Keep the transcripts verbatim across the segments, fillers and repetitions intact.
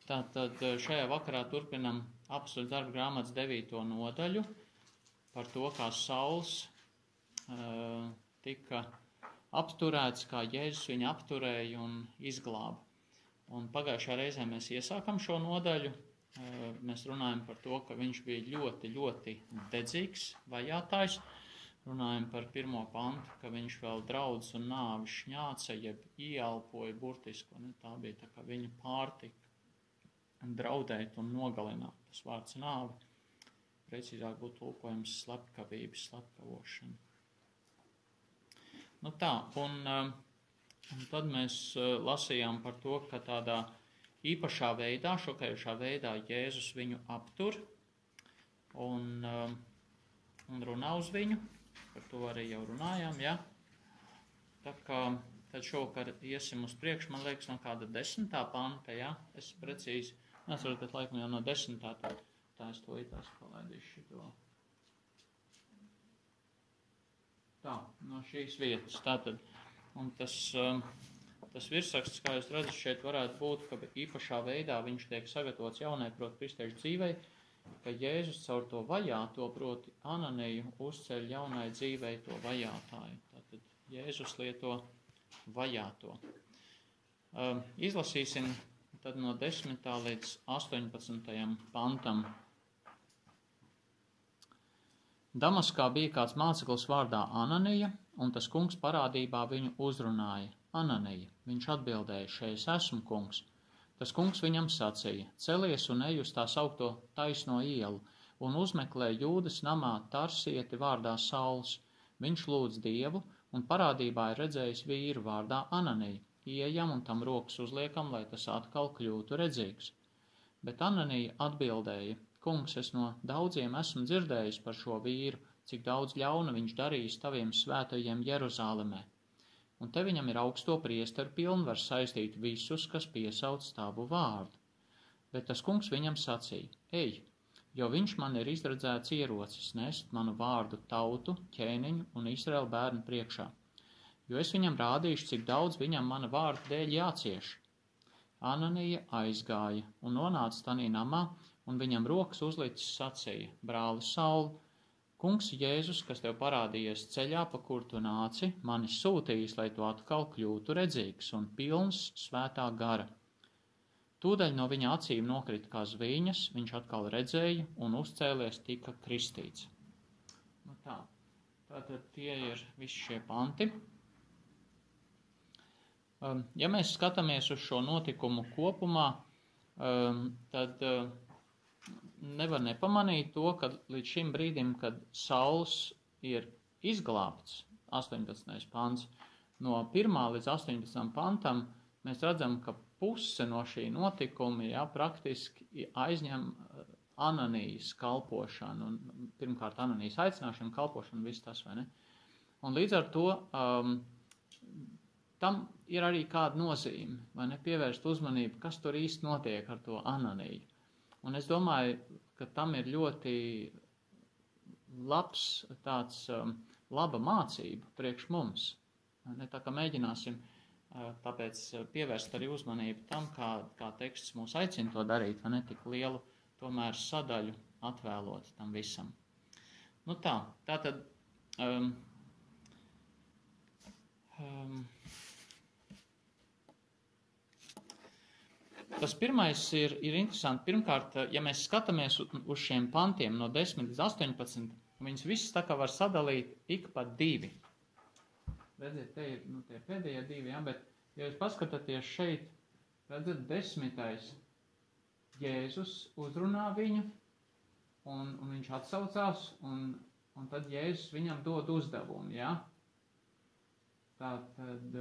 Tātad šajā vakarā turpinam Apostļu darbu grāmatas devīto nodaļu par to, kā Sauls uh, tika apturēts, kā Jēzus viņu apturēja un izglāba. Un pagājušā reizē mēs iesākam šo nodaļu. Uh, mēs runājam par to, ka viņš bija ļoti, ļoti dedzīgs vajātājs. Runājam par pirmo pantu, ka viņš vēl draudz un nāvi šņāca, jeb ieelpoja burtiski. Ne? Tā bija tā kā viņa pārtika. Draudēt un nogalināt. Tas vārds nāve, precīzāk būtu tulkojums slepkavības, slepkavošana. Nu tā, un, un tad mēs lasījām par to, ka tādā īpašā veidā, šokējušā veidā Jēzus viņu aptur un, un runā uz viņu. Par to arī jau runājām, ja? Tā kā tad šovakar iesim uz priekšu, man liekas, no kāda desmitā panta, ja? Es precīzi nesaprotu, bet laikam jau no desmitā, tā, tā es to itās palaidīšu šito. Tā, no šīs vietas. Tātad, un tas, tas virsraksts, kā jūs redzat, šeit varētu būt, ka īpašā veidā viņš tiek sagatavots jaunai, proti, kristiešu dzīvei, ka Jēzus caur to vajāto, proti, Ananiju uzceļ jaunai dzīvei to vajātāju. Tātad Jēzus lieto vajāto. Um, izlasīsim tad no desmitā līdz astoņpadsmitajam pantam. Damaskā bija kāds māceklis vārdā Ananija, un tas kungs parādībā viņu uzrunāja. Ananija, viņš atbildēja, šeit es esmu kungs. Tas kungs viņam sacīja, celies un ej uz tā saukto taisno ielu, un uzmeklē Jūdas namā Tarsieti vārdā Sauls. Viņš lūdz Dievu, un parādībā ir redzējis vīru vārdā Ananija. Ieejam un tam rokas uzliekam, lai tas atkal kļūtu redzīgs. Bet Ananija atbildēja, kungs, es no daudziem esmu dzirdējis par šo vīru, cik daudz ļauna viņš darījis taviem svētajiem Jeruzālemē. Un te viņam ir augsto priesteru pilnvars saistīt visus, kas piesauc tavu vārdu. Bet tas kungs viņam sacīja, ej, jo viņš man ir izredzēts ierocis nest manu vārdu tautu, ķēniņu un Izraēlu bērnu priekšā. Jo es viņam rādīšu, cik daudz viņam mana vārda dēļ jācieš. Ananija aizgāja un nonāca tanī namā, un viņam rokas uzlicis sacīja, brāli Sauli, kungs Jēzus, kas tev parādījies ceļā, pa kur tu nāci, mani sūtījis, lai tu atkal kļūtu redzīgs un pilns svētā gara. Tūdaļ no viņa acīm nokrita kā zviņas, viņš atkal redzēja un uzcēlies tika kristīts. Nu tā, tātad tie ir visi šie panti. Ja mēs skatāmies uz šo notikumu kopumā, tad nevar nepamanīt to, ka līdz šim brīdim, kad Sauls ir izglābts, astoņpadsmitais pants, no pirmā līdz astoņpadsmitajam pantam, mēs redzam, ka puse no šī notikuma, jā, praktiski aizņem Ananijas kalpošanu, un pirmkārt Ananijas aicināšanu, kalpošanu, viss tas, vai ne? Un līdz ar to um, tam ir arī kāda nozīme, vai ne, pievērst uzmanību, kas tur īsti notiek ar to Ananiju. Un es domāju, ka tam ir ļoti labs tāds um, laba mācība priekš mums. Ne, tā kā mēģināsim uh, tāpēc pievērst arī uzmanību tam, kā, kā teksts mūs aicina to darīt, vai ne, tik lielu tomēr sadaļu atvēlot tam visam. Nu tā, tātad um, um, tas pirmais ir, ir interesanti. Pirmkārt, ja mēs skatāmies uz šiem pantiem no desmit līdz astoņpadsmit, viņas visas tā kā var sadalīt ik pa divi. Redziet, te ir nu, tie pēdējie divi, ja, bet, ja jūs paskatāties šeit, redzat, desmitais Jēzus uzrunā viņu, un, un viņš atsaucās, un, un tad Jēzus viņam dod uzdevumu, ja. Tātad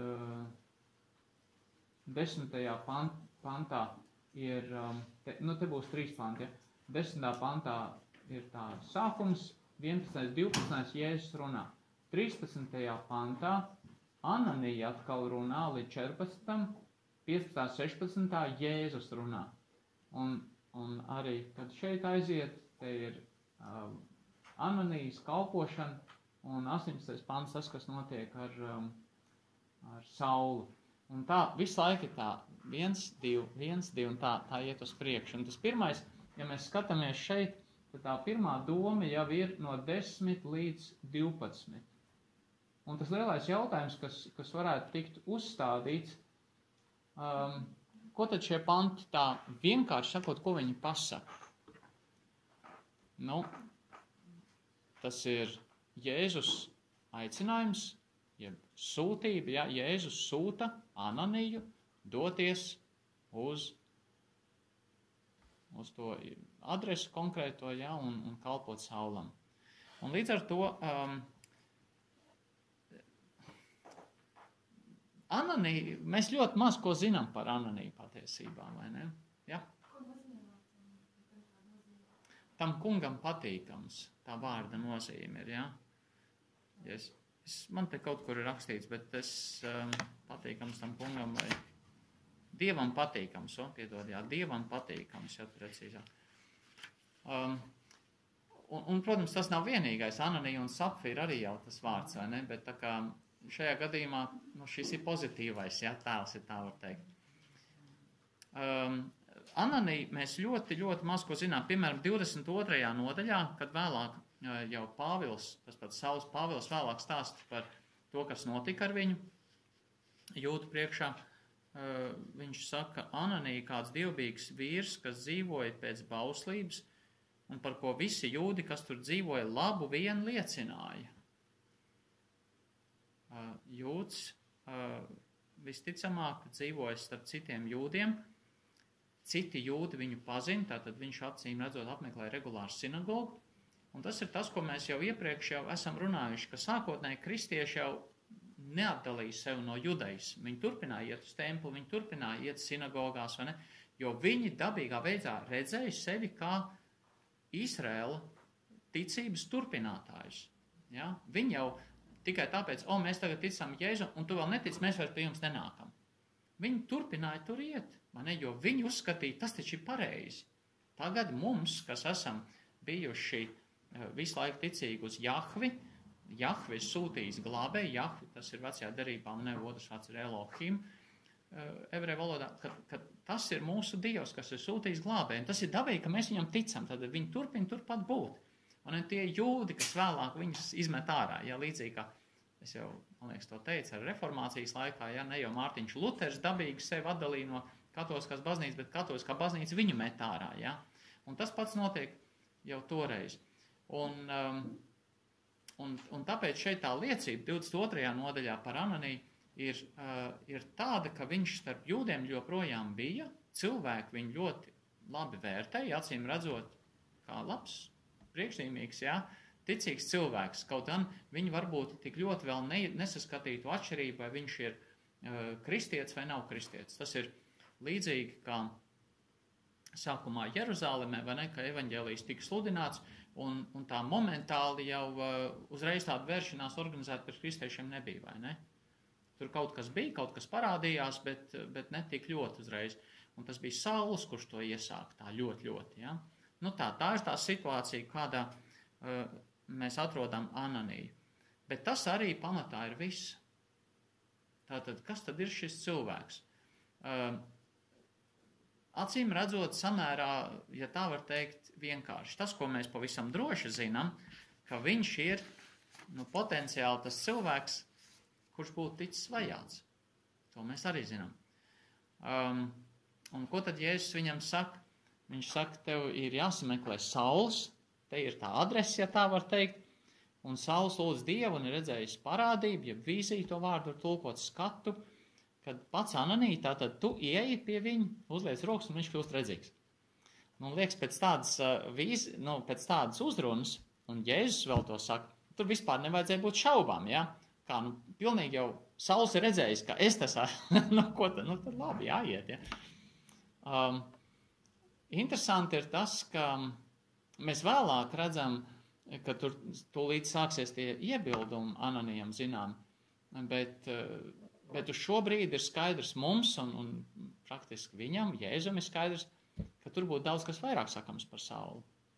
desmitajā pantā pantā ir, te, nu te būs trīs panti, ja. Desmitā pantā ir tā sākums, vienpadsmitais, divpadsmitais Jēzus runā. trīspadsmitajā pantā Ananija atkal runā līdz četrpadsmitajam, piecpadsmitā, sešpadsmitā Jēzus runā. Un, un arī, kad šeit aiziet, te ir uh, Ananijas kalpošana, un astoņpadsmitais pants tas, kas notiek ar, um, ar Saulu. Un tā visu laiku ir tā viens, divi, viens, divi, un tā, tā iet uz priekšu. Un tas pirmais, ja mēs skatāmies šeit, tad tā pirmā doma jau ir no desmit līdz divpadsmit. Un tas lielais jautājums, kas, kas varētu tikt uzstādīts, um, ko tad šie panti tā vienkārši sakot, ko viņi pasaka? Nu, tas ir Jēzus aicinājums, jeb sūtība, ja Jēzus sūta Ananiju doties uz, uz to adresu konkrēto, ja, un, un kalpot Saulam. Un līdz ar to um, Ananiju, mēs ļoti maz ko zinām par Ananiju patiesībā, vai ne? Ja? Tam kungam patīkams, tā vārda nozīme ir, ja? Es, es, man te kaut kur ir rakstīts, bet es um, patīkams tam kungam vai Dievam patīkams, o, piedod, jā, Dievam patīkams, jā, precīzāk. Um, un, un, protams, tas nav vienīgais, Ananija un Sapfīra arī jau tas vārds, vai ne, bet tā kā šajā gadījumā, nu, šis ir pozitīvais, jā, tēls, ja tā var teikt. Um, Ananija mēs ļoti, ļoti maz ko zinām, piemēram, divdesmit otrajā nodaļā, kad vēlāk jau Pāvils, tas pats Sauls Pāvils vēlāk stāsta par to, kas notika ar viņu jūdu priekšā. Uh, viņš saka, Ananija kāds dievbijīgs vīrs, kas dzīvoja pēc bauslības, un par ko visi jūdi, kas tur dzīvoja, labu vien liecināja. Uh, jūds uh, visticamāk dzīvoja starp citiem jūdiem, citi jūdi viņu pazina, tātad viņš acīm redzot apmeklē regulāru sinagogu, un tas ir tas, ko mēs jau iepriekš jau esam runājuši, ka sākotnēji kristieši jau neatdalīja sevi no judaisma. Viņi turpināja iet uz templi, viņi turpināja iet sinagogās, vai ne? Jo viņi dabīgā veidā redzēja sevi kā Izraēla ticības turpinātājus. Ja? Viņi jau tikai tāpēc, o, mēs tagad ticam Jēzu, un tu vēl netic, mēs vairs pie jums nenākam. Viņi turpināja tur iet, vai ne? Jo viņi uzskatīja, tas taču ir pareizi. Tagad mums, kas esam bijuši visu laiku ticīgi uz Jahvi, Jahve sūtījis glābēju, Jahve, tas ir vecajā derībā, un ne otrs vārds ir Elohim, ebreju valodā, ka, ka tas ir mūsu Dievs, kas ir sūtījis glābēju, un tas ir dabīgi, ka mēs viņam ticam, tad viņi turpina turpat būt. Un tie jūdi, kas vēlāk viņus izmet ārā, ja līdzīgi, kā es jau, man liekas, to teicu ar reformācijas laikā, ja ne jau Mārtiņš Luters dabīgi sevi atdalīja no katoliskās baznīcas, bet katoliskā baznīca viņu met ārā, ja. Un tas pats notiek jau toreiz. Un, um, Un, un tāpēc šeit tā liecība divdesmit otrajā nodaļā par Ananiju ir, uh, ir tāda, ka viņš starp jūdiem joprojām bija, cilvēki viņu ļoti labi vērtēja, acīm redzot, kā labs, priekšzīmīgs, jā, ticīgs cilvēks, kaut gan viņi varbūt tik ļoti vēl ne, nesaskatītu atšķirību, vai viņš ir uh, kristietis vai nav kristietis. Tas ir līdzīgi kā sākumā Jeruzālemē, vai ne, ka evaņģēlijs tika sludināts, Un, un tā momentāli jau uh, uzreiz tāda vēršanās organizēta pret kristiešiem nebija, vai ne? Tur kaut kas bija, kaut kas parādījās, bet, bet ne tik ļoti uzreiz. Un tas bija Sauls, kurš to iesāk tā ļoti, ļoti, ja? Nu tā, tā ir tā situācija, kādā uh, mēs atrodam Ananiju. Bet tas arī pamatā ir viss. Tātad, kas tad ir šis cilvēks? Uh, Acīm redzot, samērā, ja tā var teikt, vienkārši. Tas, ko mēs pavisam droši zinām, ka viņš ir nu, potenciāli tas cilvēks, kurš būtu ticis vajāts. To mēs arī zinām. Um, un ko tad Jēzus viņam saka? Viņš saka, tev ir jāsameklē Sauls, te ir tā adrese, ja tā var teikt, un Sauls lūdz Dievu un ir redzējis parādību, ja vīziju to vārdu var tulkot skatu, kad pats Ananija, tātad tu ieeji pie viņa, uzliec rokas un viņš kļūst redzīgs. Nu, liekas, pēc tādas, uh, vīz, nu, pēc tādas uzrunas, un Jēzus vēl to saka, tur vispār nevajadzēja būt šaubām, ja? Kā, nu, pilnīgi jau Sauls ir redzējis, ka es tas, nu, ko tad, nu, tad labi, jāiet, ja? Um, interesanti ir tas, ka mēs vēlāk redzam, ka tur tūlīt sāksies tie iebildumi Ananijam, zinām, bet... Uh, Bet uz šo brīdi ir skaidrs mums un, un praktiski viņam, Jēzum ir skaidrs, ka tur būtu daudz kas vairāk sakams par Saulu.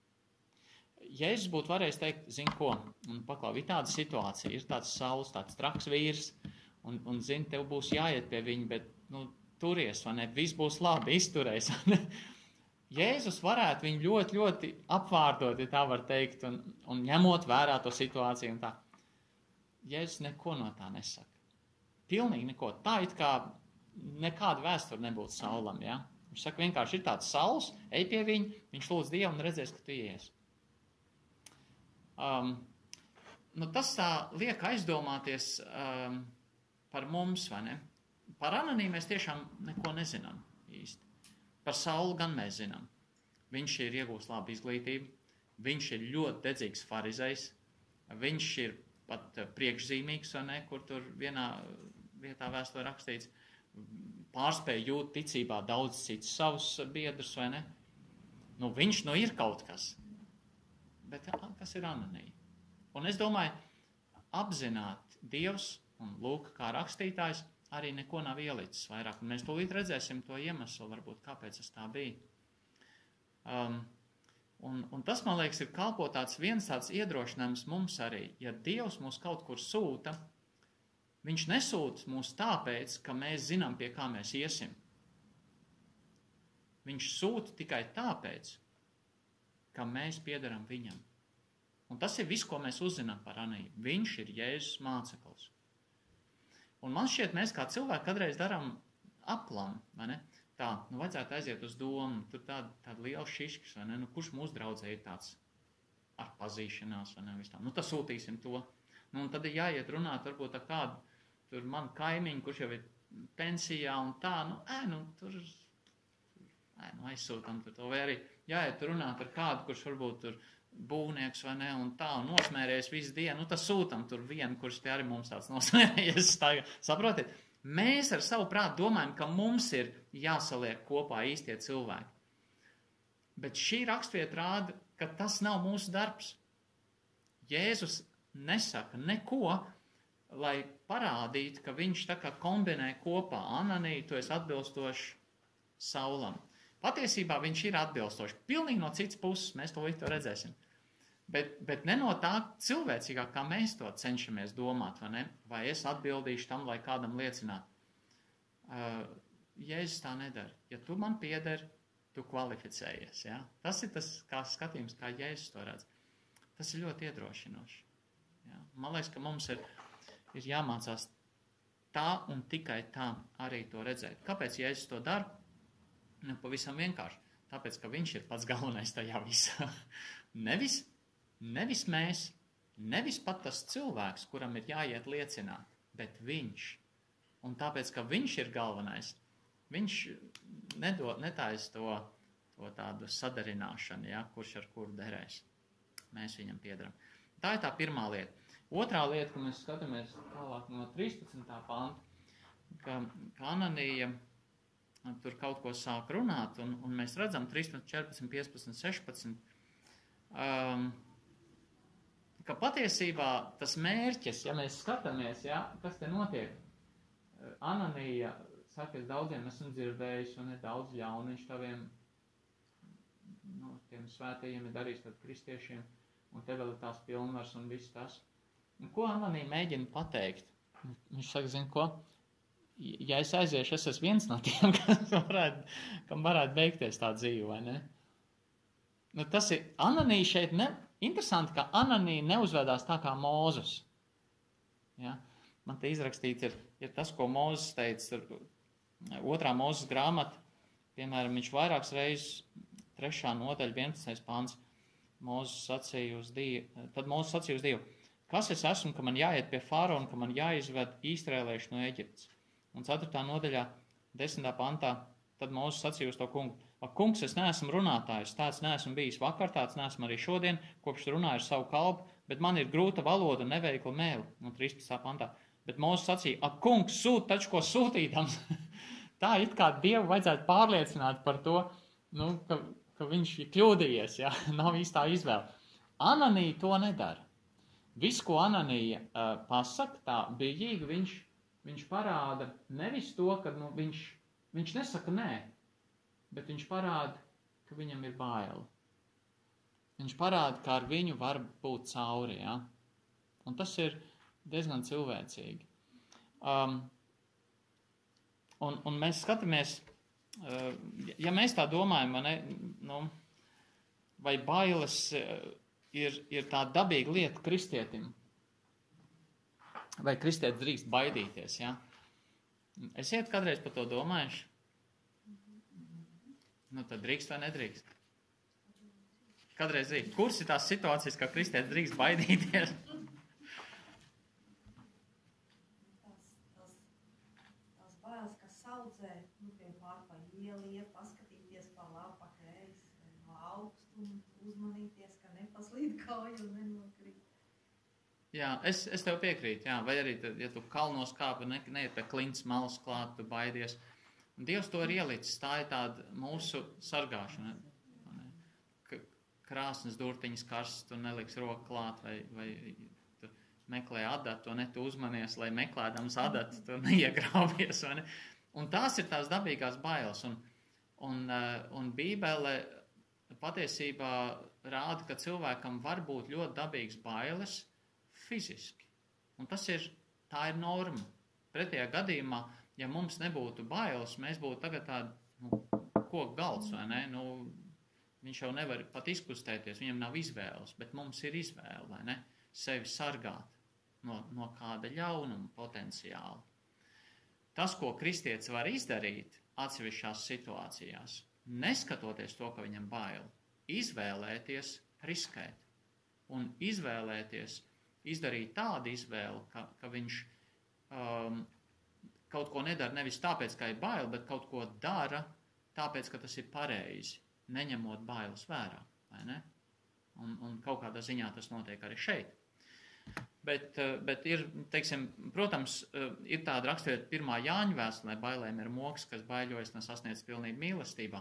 Jēzus būtu varējis teikt, zin ko, un paklau, ir tāda situācija, ir tāds Sauls, tāds traks vīrs, un, un zini, tev būs jāiet pie viņa, bet, nu, turies, vai ne, viss būs labi, izturēs, vai ne? Jēzus varētu viņu ļoti, ļoti apvārdot, ja tā var teikt, un, un ņemot vērā to situāciju un tā. Jēzus neko no tā nesaka. Pilnīgi neko. Tā it kā nekāda vēsture nebūtu Saulam, ja? Viņš saka vienkārši, ir tāds Sauls, ej pie viņa, viņš lūdz Dievu un redzēs, ka tu ies. Um, nu tas tā liek aizdomāties um, par mums, vai ne? Par Ananiju mēs tiešām neko nezinām īsti. Par Saulu gan mēs zinām. Viņš ir iegūst labu izglītību, viņš ir ļoti dedzīgs farizejs, viņš ir pat priekšzīmīgs, vai ne, kur tur vienā vietā vēstulē rakstīts, pārspēja jūt ticībā daudz citus savus biedrus, vai ne? Nu, viņš nu ir kaut kas. Bet kas ir Ananija? Un es domāju, apzināt Dievs, un lūk, kā rakstītājs, arī neko nav ielicis vairāk. Un mēs tūlīt redzēsim to iemeslu, varbūt, kāpēc tas tā bija. Um, un, un tas, man liekas, ir kalpo tāds viens tāds iedrošinājums mums arī. Ja Dievs mūs kaut kur sūta, viņš nesūta mūs tāpēc, ka mēs zinām, pie kā mēs iesim. Viņš sūta tikai tāpēc, ka mēs piederam viņam. Un tas ir viss, ko mēs uzzinām par Aniju. Viņš ir Jēzus māceklis. Un man šķiet, mēs kā cilvēki kadreiz darām aplam, vai ne? Tā, nu vajadzētu aiziet uz domu, tur tāda, tāda liela šiškas, vai ne? Nu, kurš mūsu draudzē ir tāds ar pazīšanās, vai ne? Tā. Nu, tad sūtīsim to. Nu, un tad ir jāiet runāt varbūt ar kādu, tur man kaimiņu, kurš jau ir pensijā un tā, nu, ē, nu, tur, ē, nu, aizsūtam tur to, vai arī jāiet runāt ar kādu, kurš varbūt tur būvnieks vai ne, un tā, un nosmērējies visu dienu, nu, tas sūtam tur vienu, kurš te arī mums tāds nosmērējies. Saprotiet, mēs ar savu prātu domājam, ka mums ir jāsaliek kopā īstie cilvēki. Bet šī rakstvieta rāda, ka tas nav mūsu darbs. Jēzus nesaka neko, lai parādītu, ka viņš tā kā kombinē kopā Ananiju, tu esi atbilstoši Saulam. Patiesībā viņš ir atbilstoši. Pilnīgi no citas puses, mēs to līdz to redzēsim. Bet, bet ne no tā cilvēcīgā, kā mēs to cenšamies domāt, vai ne? Vai es atbildīšu tam, lai kādam liecinātu. Uh, Jēzus tā nedara. Ja tu man piederi, tu kvalificējies. Ja? Tas ir tas kā skatījums, kā Jēzus to redz. Tas ir ļoti iedrošinoši. Ja? Man liekas, ka mums ir, ir jāmācās tā un tikai tā arī to redzēt. Kāpēc Jēzus to dara? Nu, pavisam vienkārši. Tāpēc, ka viņš ir pats galvenais tajā visā. Nevis, nevis mēs, nevis pat tas cilvēks, kuram ir jāiet liecināt, bet viņš. Un tāpēc, ka viņš ir galvenais, viņš nedod, netais to, to tādu sadarināšanu, ja, kurš ar kuru derēs. Mēs viņam piedaram. Tā ir tā pirmā lieta. Otrā lieta, ka mēs skatāmies tālāk no trīspadsmitā panta, ka, ka Ananija tur kaut ko sāk runāt, un, un mēs redzam trīspadsmit, četrpadsmit, piecpadsmit, sešpadsmit, um, ka patiesībā tas mērķis, ja mēs skatāmies, ja, kas te notiek, Ananija saka, es daudziem esmu dzirdējis, un ir daudz ļaunu, viņš taviem, nu, tiem svētajiem ir darījis tad kristiešiem, un te vēl ir tās pilnvars un viss tas. Un ko Ananija mēģina pateikt? Viņš saka, zin ko? Ja es aiziešu, es esmu viens no tiem, kas varētu, kam varētu beigties tā dzīve, vai ne? Nu, tas ir, Ananija šeit, ne, interesanti, ka Ananija neuzvedās tā kā Mūzes. Ja? Man te izrakstīts ir, ir tas, ko Mūzes teica, otrā Mūzes grāmata, piemēram, viņš vairākas reizes, trešā nodaļa, vienpadsmitais pants, Mūzes sacīja uz Dievu, tad Mūzes sacīja uz Dievu, kas es esmu, ka man jāiet pie faraona, ka man jāizved īstrēlieši no Eģiptes. Un ceturtā nodaļā, desmitā pantā, tad Mūzes sacīja uz to kungu. Ak, kungs, es neesmu runātājs, tāds neesmu bijis vakar, tāds neesmu arī šodien, kopš runāju ar savu kalpu, bet man ir grūta valoda un neveikla mēli. Un trīspadsmitā pantā. Bet Mūzes sacīja, ak, kungs, sūt taču ko sūtīdams. Tā it kā Dievu vajadzētu pārliecināt par to, nu, ka, ka viņš ir kļūdījies, ja? Nav īstā izvēle. Ananija to nedara. Viss, ko Ananija uh, pasaka, tā bijīgi viņš Viņš parāda nevis to, ka nu, viņš, viņš nesaka nē, bet viņš parāda, ka viņam ir baila. Viņš parāda, ka ar viņu var būt cauri. Ja? Un tas ir diezgan cilvēcīgi. Um, un, un mēs skatāmies, uh, ja mēs tā domājam, ne, nu, vai bailes uh, ir, ir tā dabīga lieta kristietim, vai kristietis drīkst baidīties, ja? Esiet kādreiz par to domājuši? Nu, tad drīkst vai nedrīkst? Kādreiz drīkst. Kuras ir tās situācijas, kā kristietis drīkst baidīties? Tās, tās, tās bailes, kas saudzē, nu, piemēram, pa ielu iet, paskatīties pa labi, pa kreisi, no augstumu, uzmanīties, ka nepaslīd kauja un nenokrīt. Jā, es, es tev piekrītu, jā, vai arī, tad, ja tu kalnos kāpi, ne, neiet pie klints malas klāt, tu baidies. Un Dievs to ir ielicis, tā ir tāda mūsu sargāšana. K krāsnes durtiņas karsts, tu neliks roku klāt, vai, vai tu meklē adatu, ne tu uzmanies, lai meklēdams adatu, tu neiegrābies, vai ne? Un tās ir tās dabīgās bailes, un, un, un Bībele patiesībā rāda, ka cilvēkam var būt ļoti dabīgas bailes, fiziski. Un tas ir, tā ir norma. Pretējā gadījumā, ja mums nebūtu bailes, mēs būtu tagad tādi, nu, koku galds, vai ne? Nu, viņš jau nevar pat izkustēties, viņam nav izvēles, bet mums ir izvēle, vai ne? Sevi sargāt no, no kāda ļaunuma potenciāla. Tas, ko kristietis var izdarīt atsevišķās situācijās, neskatoties to, ka viņam bail, izvēlēties riskēt un izvēlēties izdarīt tādu izvēli, ka, ka viņš um, kaut ko nedara nevis tāpēc, ka ir bail, bet kaut ko dara tāpēc, ka tas ir pareizi, neņemot bailes vērā, vai ne? Un, un kaut kādā ziņā tas notiek arī šeit. Bet, bet ir, teiksim, protams, ir tāda raksturība pirmā Jāņa vēstulē, bailēm ir moks, kas baiļojas nesasniedz pilnību mīlestībā.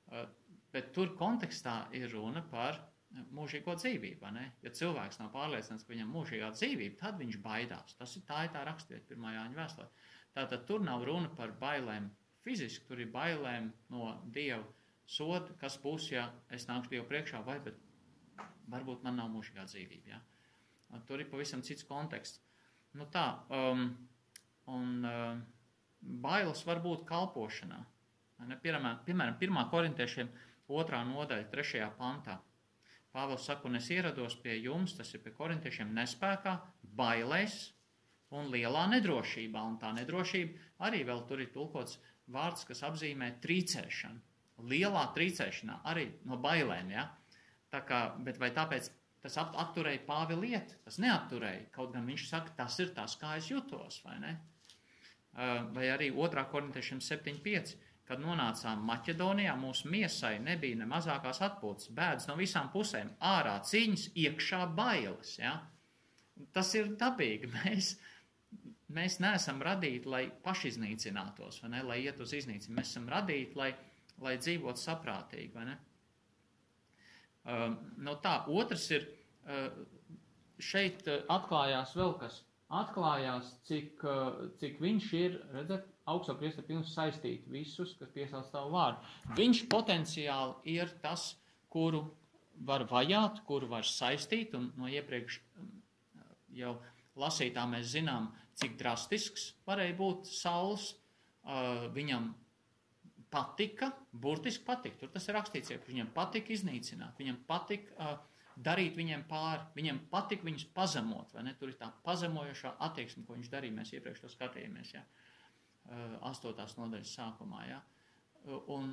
Bet tur kontekstā ir runa par mūžīgo dzīvību, ne? Ja cilvēks nav pārliecināts, ka viņam mūžīgā dzīvība, tad viņš baidās. Tas ir tā, ir tā raksturība pirmā Jāņa vēstulē. Tātad tur nav runa par bailēm fiziski, tur ir bailēm no Dieva soda, kas būs, ja es nākšu Dievu priekšā, vai, bet varbūt man nav mūžīgā dzīvība, ja? Tur ir pavisam cits konteksts. Nu tā, um, un uh, bailes var būt kalpošanā. Piemēram, piemēram, pirmā korintiešiem otrā nodaļa, trešajā pantā. Pāvils saka, un es ierados pie jums, tas ir pie korintiešiem, nespēkā, bailēs un lielā nedrošībā. Un tā nedrošība arī vēl tur ir tulkots vārds, kas apzīmē trīcēšanu. Lielā trīcēšanā, arī no bailēm, ja? Tā kā, bet vai tāpēc tas atturēja Pāvila iet? Tas neatturēja, kaut gan viņš saka, tas ir tas, kā es jutos, vai ne? Vai arī otrā korintiešiem septiņi pieci. Kad nonācām Maķedonijā, mūsu miesai nebija ne mazākās atpūtas, bēdas no visām pusēm, ārā cīņas, iekšā bailes. Ja? Tas ir dabīgi. Mēs, mēs neesam radīti, lai pašiznīcinātos, vai ne? Lai iet uz iznīcinu. Mēs esam radīti, lai, lai dzīvotu saprātīgi. Vai ne? Uh, no tā, otrs ir, uh, šeit atklājās vēl kas. Atklājās, cik, uh, cik viņš ir, redzat, augstā priestera pilns saistīt visus, kas piesauc tavu vārdu. Viņš potenciāli ir tas, kuru var vajāt, kuru var saistīt, un no iepriekš jau lasītā mēs zinām, cik drastisks varēja būt Sauls. Uh, viņam patika, burtiski patika, tur tas ir rakstīts, ka viņam patika iznīcināt, viņam patika uh, darīt viņiem pāri, viņam patika viņus pazemot, vai ne? Tur ir tā pazemojošā attieksme, ko viņš darīja, mēs iepriekš to skatījāmies, ja? astotās nodaļas sākumā, ja? Un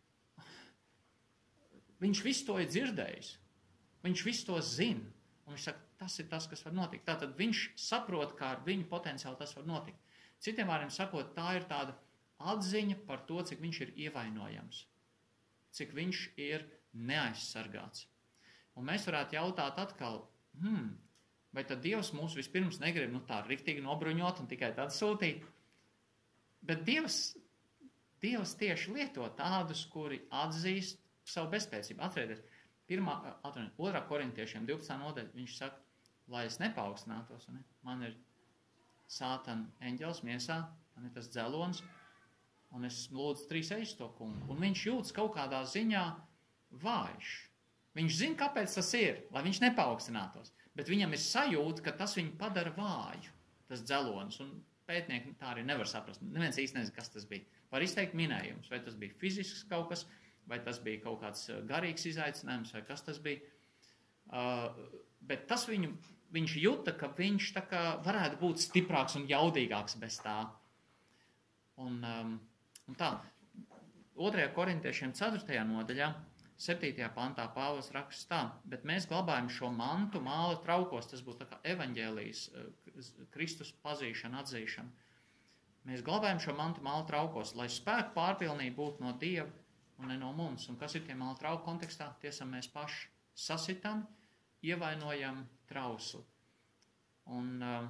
viņš visu to ir dzirdējis, viņš visu to zina, un viņš saka, tas ir tas, kas var notikt. Tātad viņš saprot, kā ar viņu potenciāli tas var notikt. Citiem vārdiem sakot, tā ir tāda atziņa par to, cik viņš ir ievainojams, cik viņš ir neaizsargāts. Un mēs varētu jautāt atkal, hmm, vai tad Dievs mūs vispirms negrib, nu tā riktīgi nobruņot un tikai tad sūtīt? Bet Dievs, Dievs tieši lieto tādus, kuri atzīst savu bezspēcību. Atcerieties, pirmā, atcerieties, otrā korintiešiem divpadsmitā nodaļa, viņš saka, lai es nepaukstinātos, ne? Man ir sātana eņģelis miesā, man ir tas dzelons, un es lūdzu trīs eļus to kungu. Un viņš jūtas kaut kādā ziņā vājš. Viņš zina, kāpēc tas ir, lai viņš nepaukstinātos, bet viņam ir sajūta, ka tas viņu padara vāju, tas dzelons, un pētnieki tā arī nevar saprast. Neviens īsti nezina, kas tas bija. Var izteikt minējumus, vai tas bija fizisks kaut kas, vai tas bija kaut kāds garīgs izaicinājums, vai kas tas bija. Uh, bet tas viņu, viņš juta, ka viņš tā kā varētu būt stiprāks un jaudīgāks bez tā. Un, um, un tā, otrajā korintiešiem ceturtajā nodaļā, septītajā pantā Pāvils raksta tā, bet mēs glabājam šo mantu māla traukos, tas būtu tā kā evaņģēlijas, Kristus pazīšana, atzīšana. Mēs glabājam šo mantu māla traukos, lai spēku pārpilnība būtu no Dieva un ne no mums. Un kas ir tie māla trauku kontekstā? Tie esam mēs paši sasitam, ievainojam trausli. Un, uh,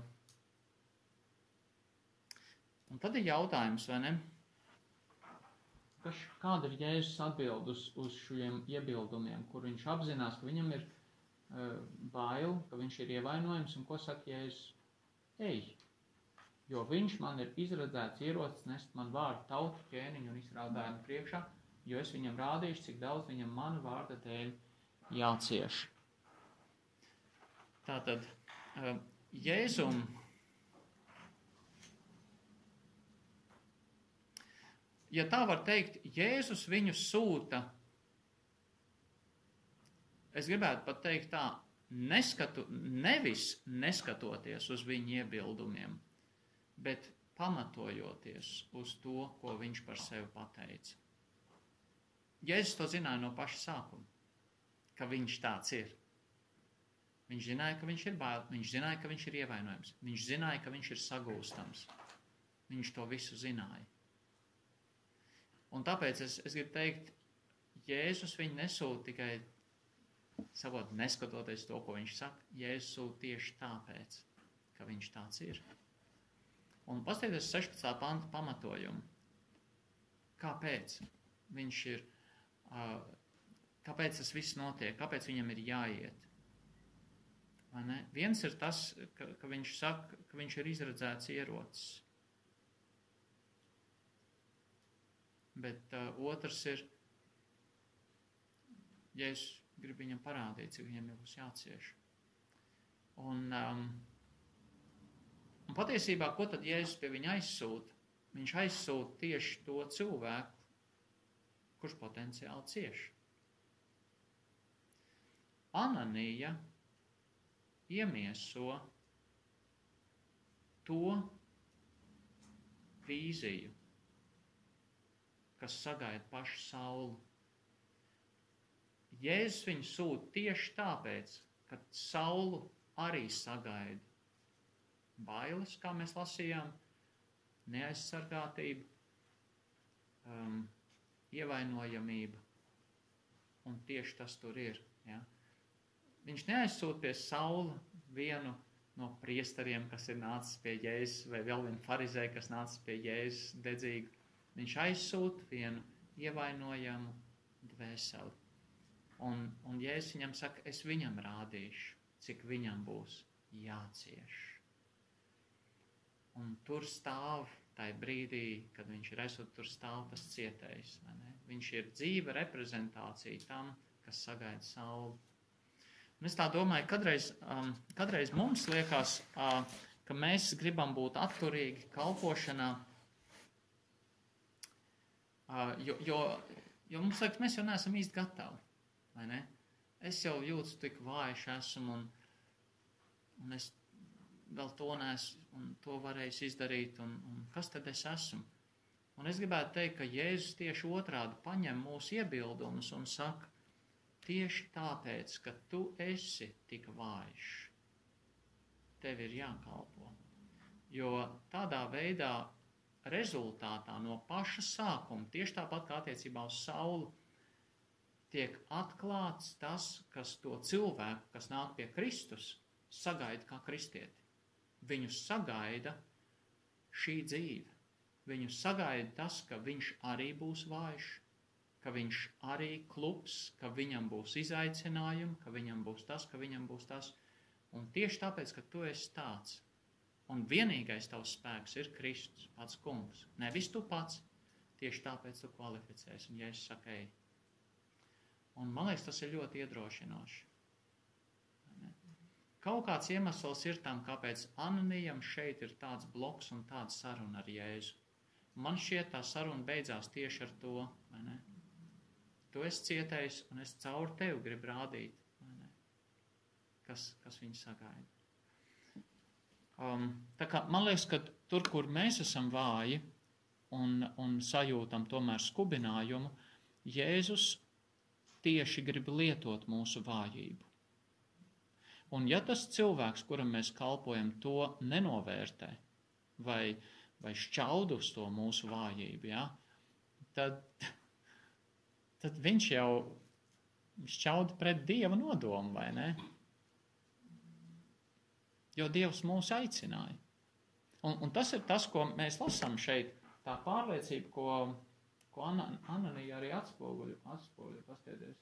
un tad ir jautājums, vai ne? Kas, kāda ir Jēzus atbild uz, uz šiem iebildumiem, kur viņš apzinās, ka viņam ir uh, bail, ka viņš ir ievainojams, un ko saka Jēzus? Ej, jo viņš man ir izredzēts ierocis nest man vārdu tautu, ķēniņu un izrādājumu priekšā, jo es viņam rādīšu, cik daudz viņam mana vārda dēļ jācieš. Tātad, uh, Jēzum ja tā var teikt, Jēzus viņu sūta, es gribētu pat teikt tā, neskatu, nevis neskatoties uz viņu iebildumiem, bet pamatojoties uz to, ko viņš par sevi pateica. Jēzus to zināja no paša sākuma, ka viņš tāds ir. Viņš zināja, ka viņš ir bail, viņš zināja, ka viņš ir ievainojams, viņš zināja, ka viņš ir sagūstams. Viņš to visu zināja. Un tāpēc es, es gribu teikt, Jēzus viņu nesūta tikai savot neskatoties to, ko viņš saka. Jēzus sūta tieši tāpēc, ka viņš tāds ir. Un paskatieties sešpadsmitā panta pamatojumu. Kāpēc viņš ir, uh, kāpēc tas viss notiek, kāpēc viņam ir jāiet? Vai ne? Viens ir tas, ka, ka viņš saka, ka viņš ir izredzēts ierocis. Bet uh, otrs ir, ja es gribu viņam parādīt, cik viņam jau būs jācieš. Un, um, un patiesībā, ko tad Jēzus pie viņa aizsūta? Viņš aizsūta tieši to cilvēku, kurš potenciāli cieš. Ananija iemieso to vīziju, kas sagaida pašu Saulu. Jēzus viņu sūta tieši tāpēc, ka Saulu arī sagaida bailes, kā mēs lasījām, neaizsargātība, um, ievainojamība, un tieši tas tur ir. Ja? Viņš neaizsūta pie Saula vienu no priestariem, kas ir nācis pie Jēzus, vai vēl vienu farizēju, kas nācis pie Jēzus dedzīgi. Viņš aizsūta vienu ievainojamu dvēseli. Un, un Jēzus viņam saka, es viņam rādīšu, cik viņam būs jācieš. Un tur stāv, tai brīdī, kad viņš ir esot, tur stāv tas cietējs. Vai ne? Viņš ir dzīva reprezentācija tam, kas sagaida Saulu. Un es tā domāju, kadreiz, um, kadreiz mums liekas, uh, ka mēs gribam būt atturīgi kalpošanā, uh, jo, jo, jo mums liekas, mēs jau neesam īsti gatavi. Vai ne? Es jau jūtu tik vājš esmu, un, un es vēl to neesmu, un to varēju izdarīt, un, un kas tad es esmu? Un es gribētu teikt, ka Jēzus tieši otrādi paņem mūsu iebildumus un saka, tieši tāpēc, ka tu esi tik vājš, tev ir jākalpo. Jo tādā veidā rezultātā no paša sākuma, tieši tāpat kā attiecībā uz Saulu, tiek atklāts tas, kas to cilvēku, kas nāk pie Kristus, sagaida kā kristieti. Viņu sagaida šī dzīve. Viņu sagaida tas, ka viņš arī būs vājš, ka viņš arī klups, ka viņam būs izaicinājumi, ka viņam būs tas, ka viņam būs tas. Un tieši tāpēc, ka tu esi tāds, un vienīgais tavs spēks ir Kristus, pats kungs. Nevis tu pats, tieši tāpēc tu kvalificēsi. Un ja es saku, ej. Un man liekas, tas ir ļoti iedrošinoši. kaut kāds iemesls ir tam, kāpēc Ananijam šeit ir tāds bloks un tāda saruna ar Jēzu. Man šķiet, tā saruna beidzās tieši ar to, vai ne? Tu esi cietējis, un es caur tevi gribu rādīt, vai ne? Kas, kas viņu sagaida. Um, tā kā man liekas, ka tur, kur mēs esam vāji un, un sajūtam tomēr skubinājumu, Jēzus tieši grib lietot mūsu vājību. Un ja tas cilvēks, kuram mēs kalpojam, to nenovērtē vai, vai šķaud uz to mūsu vājību, ja, tad, tad viņš jau šķaud pret Dieva nodomu, vai ne? Jo Dievs mūs aicināja. Un, un tas ir tas, ko mēs lasām šeit, tā pārliecība, ko, ko Ananija arī atspoguļo, atspoguļo, paskatieties.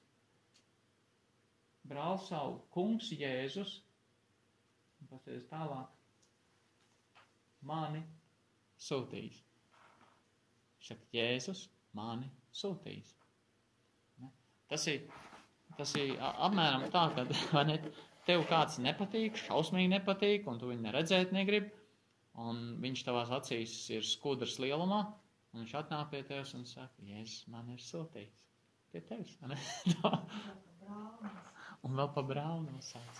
Brāl savu, kungs Jēzus, un paskatieties tālāk, mani sūtīs. Šak, Jēzus mani sūtīs. Ne? Tas ir, tas ir apmēram tā, ka vai ne, tev kāds nepatīk, šausmīgi nepatīk, un tu viņu neredzēt negrib, un viņš tavās acīs ir skudras lielumā, un viņš atnāk pie tevis un saka, Jēzus man ir sūtījis pie tevis. Ne? Un vēl pa brāli nosauc.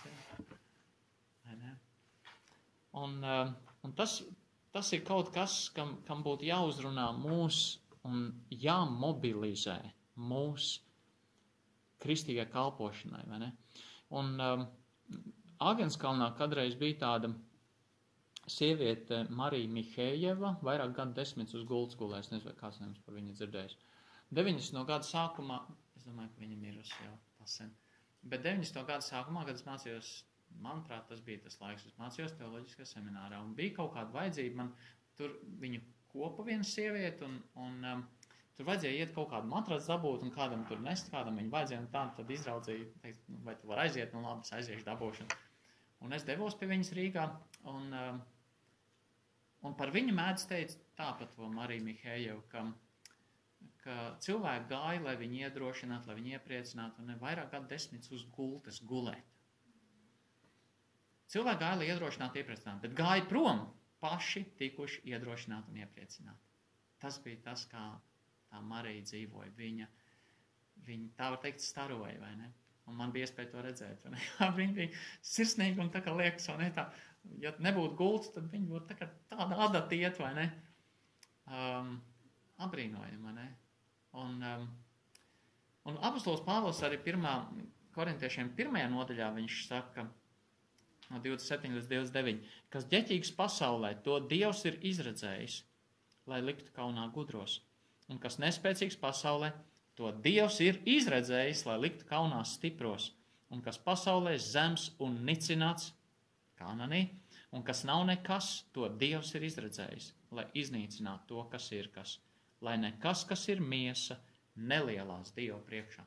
Un, un tas, tas ir kaut kas, kam, kam būtu jāuzrunā mūs un jāmobilizē mūs kristīgai kalpošanai. Vai ne? Un um, Āgenskalnā kādreiz bija tāda sieviete Marija Mihējeva, vairāk gadu desmitus uz gultas gulēs, nezinu, vai kāds nemaz par viņu dzirdējis. deviņdesmito gadu sākumā, es domāju, ka viņa mirusi jau pasen, bet deviņdesmito gadu sākumā, kad es mācījos, manuprāt, tas bija tas laiks, es mācījos teoloģiskajā seminārā, un bija kaut kāda vajadzība, man tur viņu kopa viena sieviete, un, un um, tur vajadzēja iet kaut kādu matracu dabūt, un kādam tur nest, kādam viņu vajadzēja, un tā, tad izraudzīja, teikt, nu, vai tu var aiziet, nu labi, es aiziešu dabūšanu. Un es devos pie viņas Rīgā, un, um, un par viņu mēdz teica tāpat to Mariju Mihējevu, ka ka cilvēki gāja, lai viņi iedrošinātu, lai viņi iepriecinātu, un ne vairāk gadu desmitus uz gultas gulēt. Cilvēki gāja, lai iedrošinātu, iepriecinātu, bet gāja prom paši tikuši iedrošināti un iepriecināti. Tas bija tas, kā tā Marija dzīvoja. Viņa, viņa tā var teikt, staroja, vai ne? Un man bija iespēja to redzēt, vai ne? Viņa bija sirsnīga un tā kā liekas, vai ne? Tā, ja nebūtu gultas, tad viņa būtu tā kā tāda adata iet, vai ne? Um, abrīnojama, vai ne? Un, um, un apostols Pāvils arī pirmā korintiešiem pirmajā nodaļā viņš saka, no divdesmit septiņi līdz divdesmit deviņi, kas ģeķīgs pasaulē, to Dievs ir izredzējis, lai liktu kaunā gudros. Un kas nespēcīgs pasaulē, to Dievs ir izredzējis, lai liktu kaunā stipros. Un kas pasaulē zems un nicināts, kā Ananija, un kas nav nekas, to Dievs ir izredzējis, lai iznīcinātu to, kas ir kas. Lai nekas, kas ir miesa, nelielās Dievu priekšā.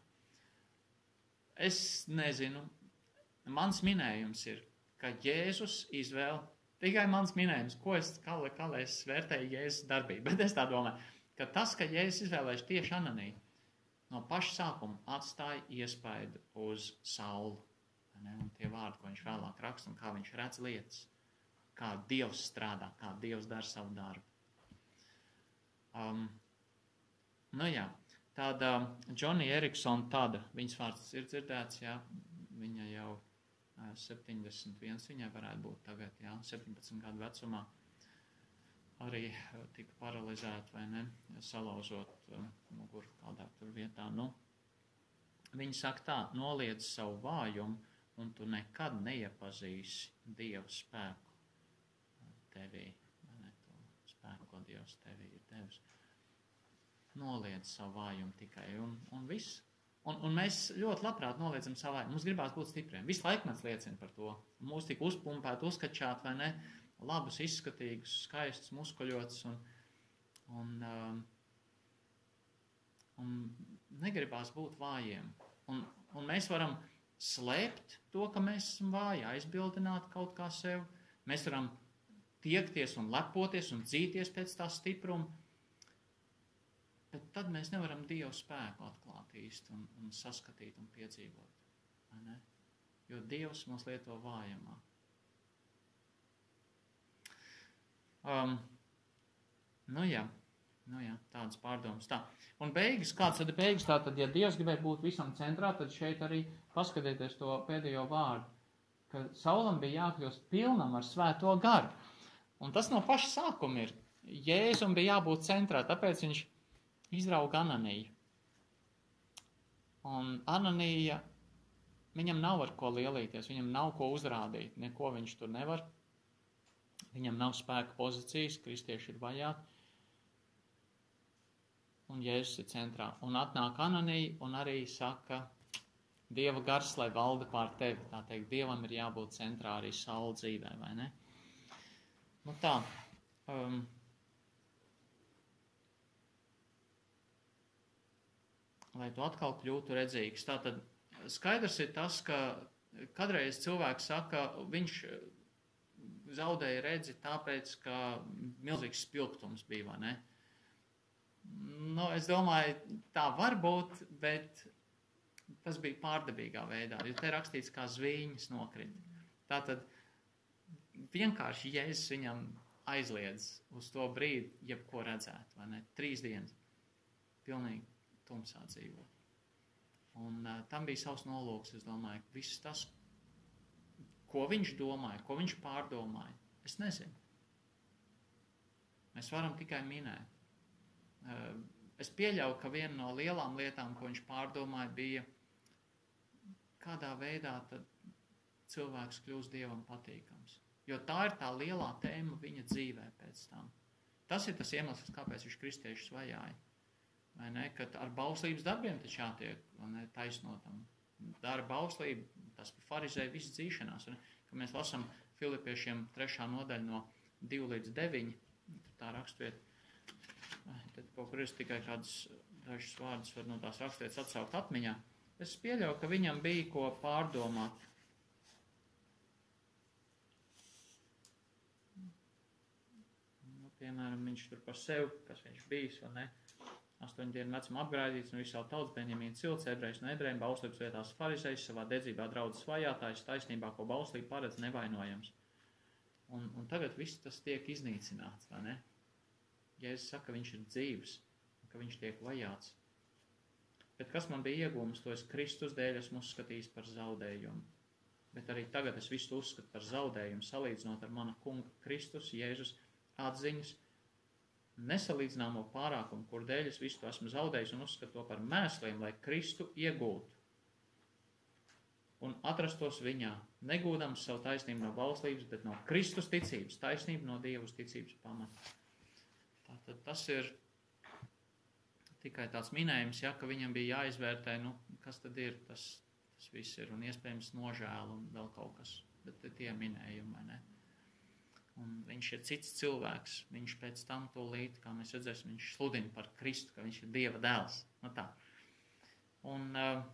Es nezinu, mans minējums ir, ka Jēzus izvēl, tikai mans minējums, ko es, kā, kā lai es vērtēju Jēzus darbību, bet es tā domāju, ka tas, ka Jēzus izvēlējuši tieši Ananiju, no paša sākuma atstāja iespaidu uz Saulu. Ne? Un tie vārdi, ko viņš vēlāk raksta, un kā viņš redz lietas, kā Dievs strādā, kā Dievs dara savu darbu. Um, nu jā, tāda Džonija Eriksona tāda, viņas vārds ir dzirdēts, jā, viņa jau uh, septiņdesmit viens, viņai varētu būt tagad, jā, septiņpadsmit gadu vecumā, arī uh, tika paralizēta, vai ne, salauzot uh, muguru kādā tur vietā, nu, viņa saka tā, noliedz savu vājumu, un tu nekad neiepazīsi Dievu spēku tevī. Spēku, ko Dievs tevī ir devis. Noliedz savu vājumu tikai, un, un viss. Un, un mēs ļoti labprāt noliedzam savu vājumu. Mums gribās būt stipriem. Visu laikmets liecina par to. Mūs tik uzpumpēt, uzkačāt, vai ne? Labus, izskatīgus, skaistus, muskuļotus, un, un, um, un negribās būt vājiem. Un, un mēs varam slēpt to, ka mēs esam vāji, aizbildināt kaut kā sev. Mēs varam tiekties un lepoties un dzīties pēc tā stipruma, bet tad mēs nevaram Dievu spēku atklāt īsti un, un saskatīt un piedzīvot. Vai ne? Jo Dievs mūs lieto vājumā. Um, nu jā, nu jā, tādas pārdomas. Tā. Un beigas, kāds tad ir beigas? Tātad, ja Dievs gribēja būt visam centrā, tad šeit arī paskatieties to pēdējo vārdu, ka Saulam bija jākļūst pilnam ar svēto garu. Un tas no paša sākuma ir. Jēzum bija jābūt centrā, tāpēc viņš izrauga Ananiju. Un Ananija, viņam nav ar ko lielīties, viņam nav ko uzrādīt, neko viņš tur nevar. Viņam nav spēka pozīcijas, kristieši ir vajāti. Un Jēzus ir centrā. Un atnāk Ananija un arī saka, Dieva gars, lai valda pār tevi. Tā teikt, Dievam ir jābūt centrā arī Saula dzīvē, vai ne? Nu tā. Um, lai tu atkal kļūtu redzīgs. Tātad skaidrs ir tas, ka kādreiz cilvēks saka, viņš zaudēja redzi tāpēc, ka milzīgs spilgtums bija, vai ne? Nu, es domāju, tā var būt, bet tas bija pārdabīgā veidā, jo te rakstīts, kā zvīņas nokrit. Tātad vienkārši Jēzus viņam aizliedz uz to brīdi, jebko redzēt, vai ne? Trīs dienas pilnīgi tumsā dzīvot. Un uh, tam bija savs nolūks, es domāju, viss tas, ko viņš domāja, ko viņš pārdomāja, es nezinu. Mēs varam tikai minēt. Uh, es pieļauju, ka viena no lielām lietām, ko viņš pārdomāja, bija, kādā veidā tad cilvēks kļūst Dievam patīkams. Jo tā ir tā lielā tēma viņa dzīvē pēc tam. Tas ir tas iemesls, kāpēc viņš kristiešus vajāja. Vai ne? Kad ar bauslības darbiem taču jātiek, vai ne, taisnotam. Dara bauslību, tas farizēja viss dzīšanās. Kad mēs lasam Filipiešiem trešā nodaļa no divi līdz deviņi, tā rakstvieta, tad kaut kur ir tikai kādas dažas vārdas var no tās rakstvietas atsaukt atmiņā. Es pieļauju, ka viņam bija ko pārdomāt. Nu, piemēram, viņš tur par sevi, kas viņš bijis, vai ne? Astoņu dienu vecuma apgraidīts un visu savu tautas Benjamīna cilts, ebrejs un ebrejiem, bauslības vietās farizejs, savā dedzībā draudzes vajātājs, taisnībā, ko bauslība paredz, nevainojams. Un, un tagad viss tas tiek iznīcināts, vai ne? Jēzus saka, viņš ir dzīvs, ka viņš tiek vajāts. Bet kas man bija iegūms, to es Kristus dēļ esmu uzskatījis par zaudējumu. Bet arī tagad es visu uzskatu par zaudējumu, salīdzinot ar mana kunga Kristus, Jēzus atziņas, nesalīdzināmo pārākumu, kur dēļ es visu to esmu zaudējis un uzskatu to par mēsliem, lai Kristu iegūtu un atrastos viņā, negūdams savu taisnību no bauslības, bet no Kristus ticības, taisnību no Dievas ticības pamata. Tātad tas ir tikai tāds minējums, ja, ka viņam bija jāizvērtē, nu, kas tad ir, tas, tas viss ir, un iespējams nožēla un vēl kaut kas, bet tie minējumi, vai ne? Un viņš ir cits cilvēks, viņš pēc tam to līdz, kā mēs redzēsim, viņš sludina par Kristu, ka viņš ir Dieva dēls, nu tā. Un,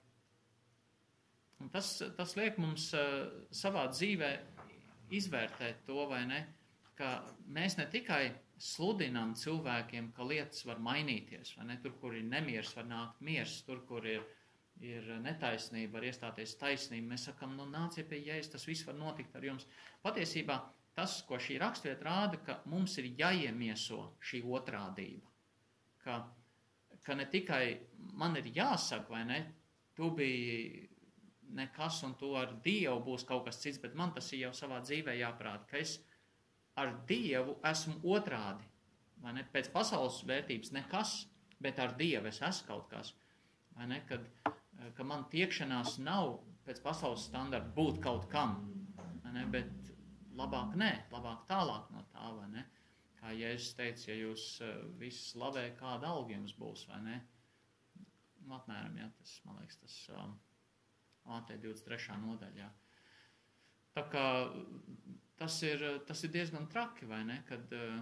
un tas, tas liek mums savā dzīvē izvērtēt to, vai ne, ka mēs ne tikai sludinām cilvēkiem, ka lietas var mainīties, vai ne? Tur, kur ir nemiers, var nākt miers, tur, kur ir, ir netaisnība, var iestāties taisnība. Mēs sakam, nu nāciet pie Jēzus, tas viss var notikt ar jums. Patiesībā tas, ko šī rakstvieta rāda, ka mums ir jāiemieso šī otrādība. Ka, ka ne tikai man ir jāsaka, vai ne, tu biji nekas un tu ar Dievu būs kaut kas cits, bet man tas ir jau savā dzīvē jāprāta, ka es ar Dievu esmu otrādi, vai ne? Pēc pasaules vērtības nekas, bet ar Dievu es esmu kaut kas, vai ne? Kad, ka man tiekšanās nav pēc pasaules standarta būt kaut kam, vai ne? Bet labāk nē, labāk tālāk no tā, vai ne? Kā Jēzus teica, ja jūs visi slavē, kāda alga jums būs, vai ne? Apmēram, jā, tas, man liekas, tas um, Mātei divdesmit trešā nodaļā. Tā kā tas ir, tas ir diezgan traki, vai ne, kad uh,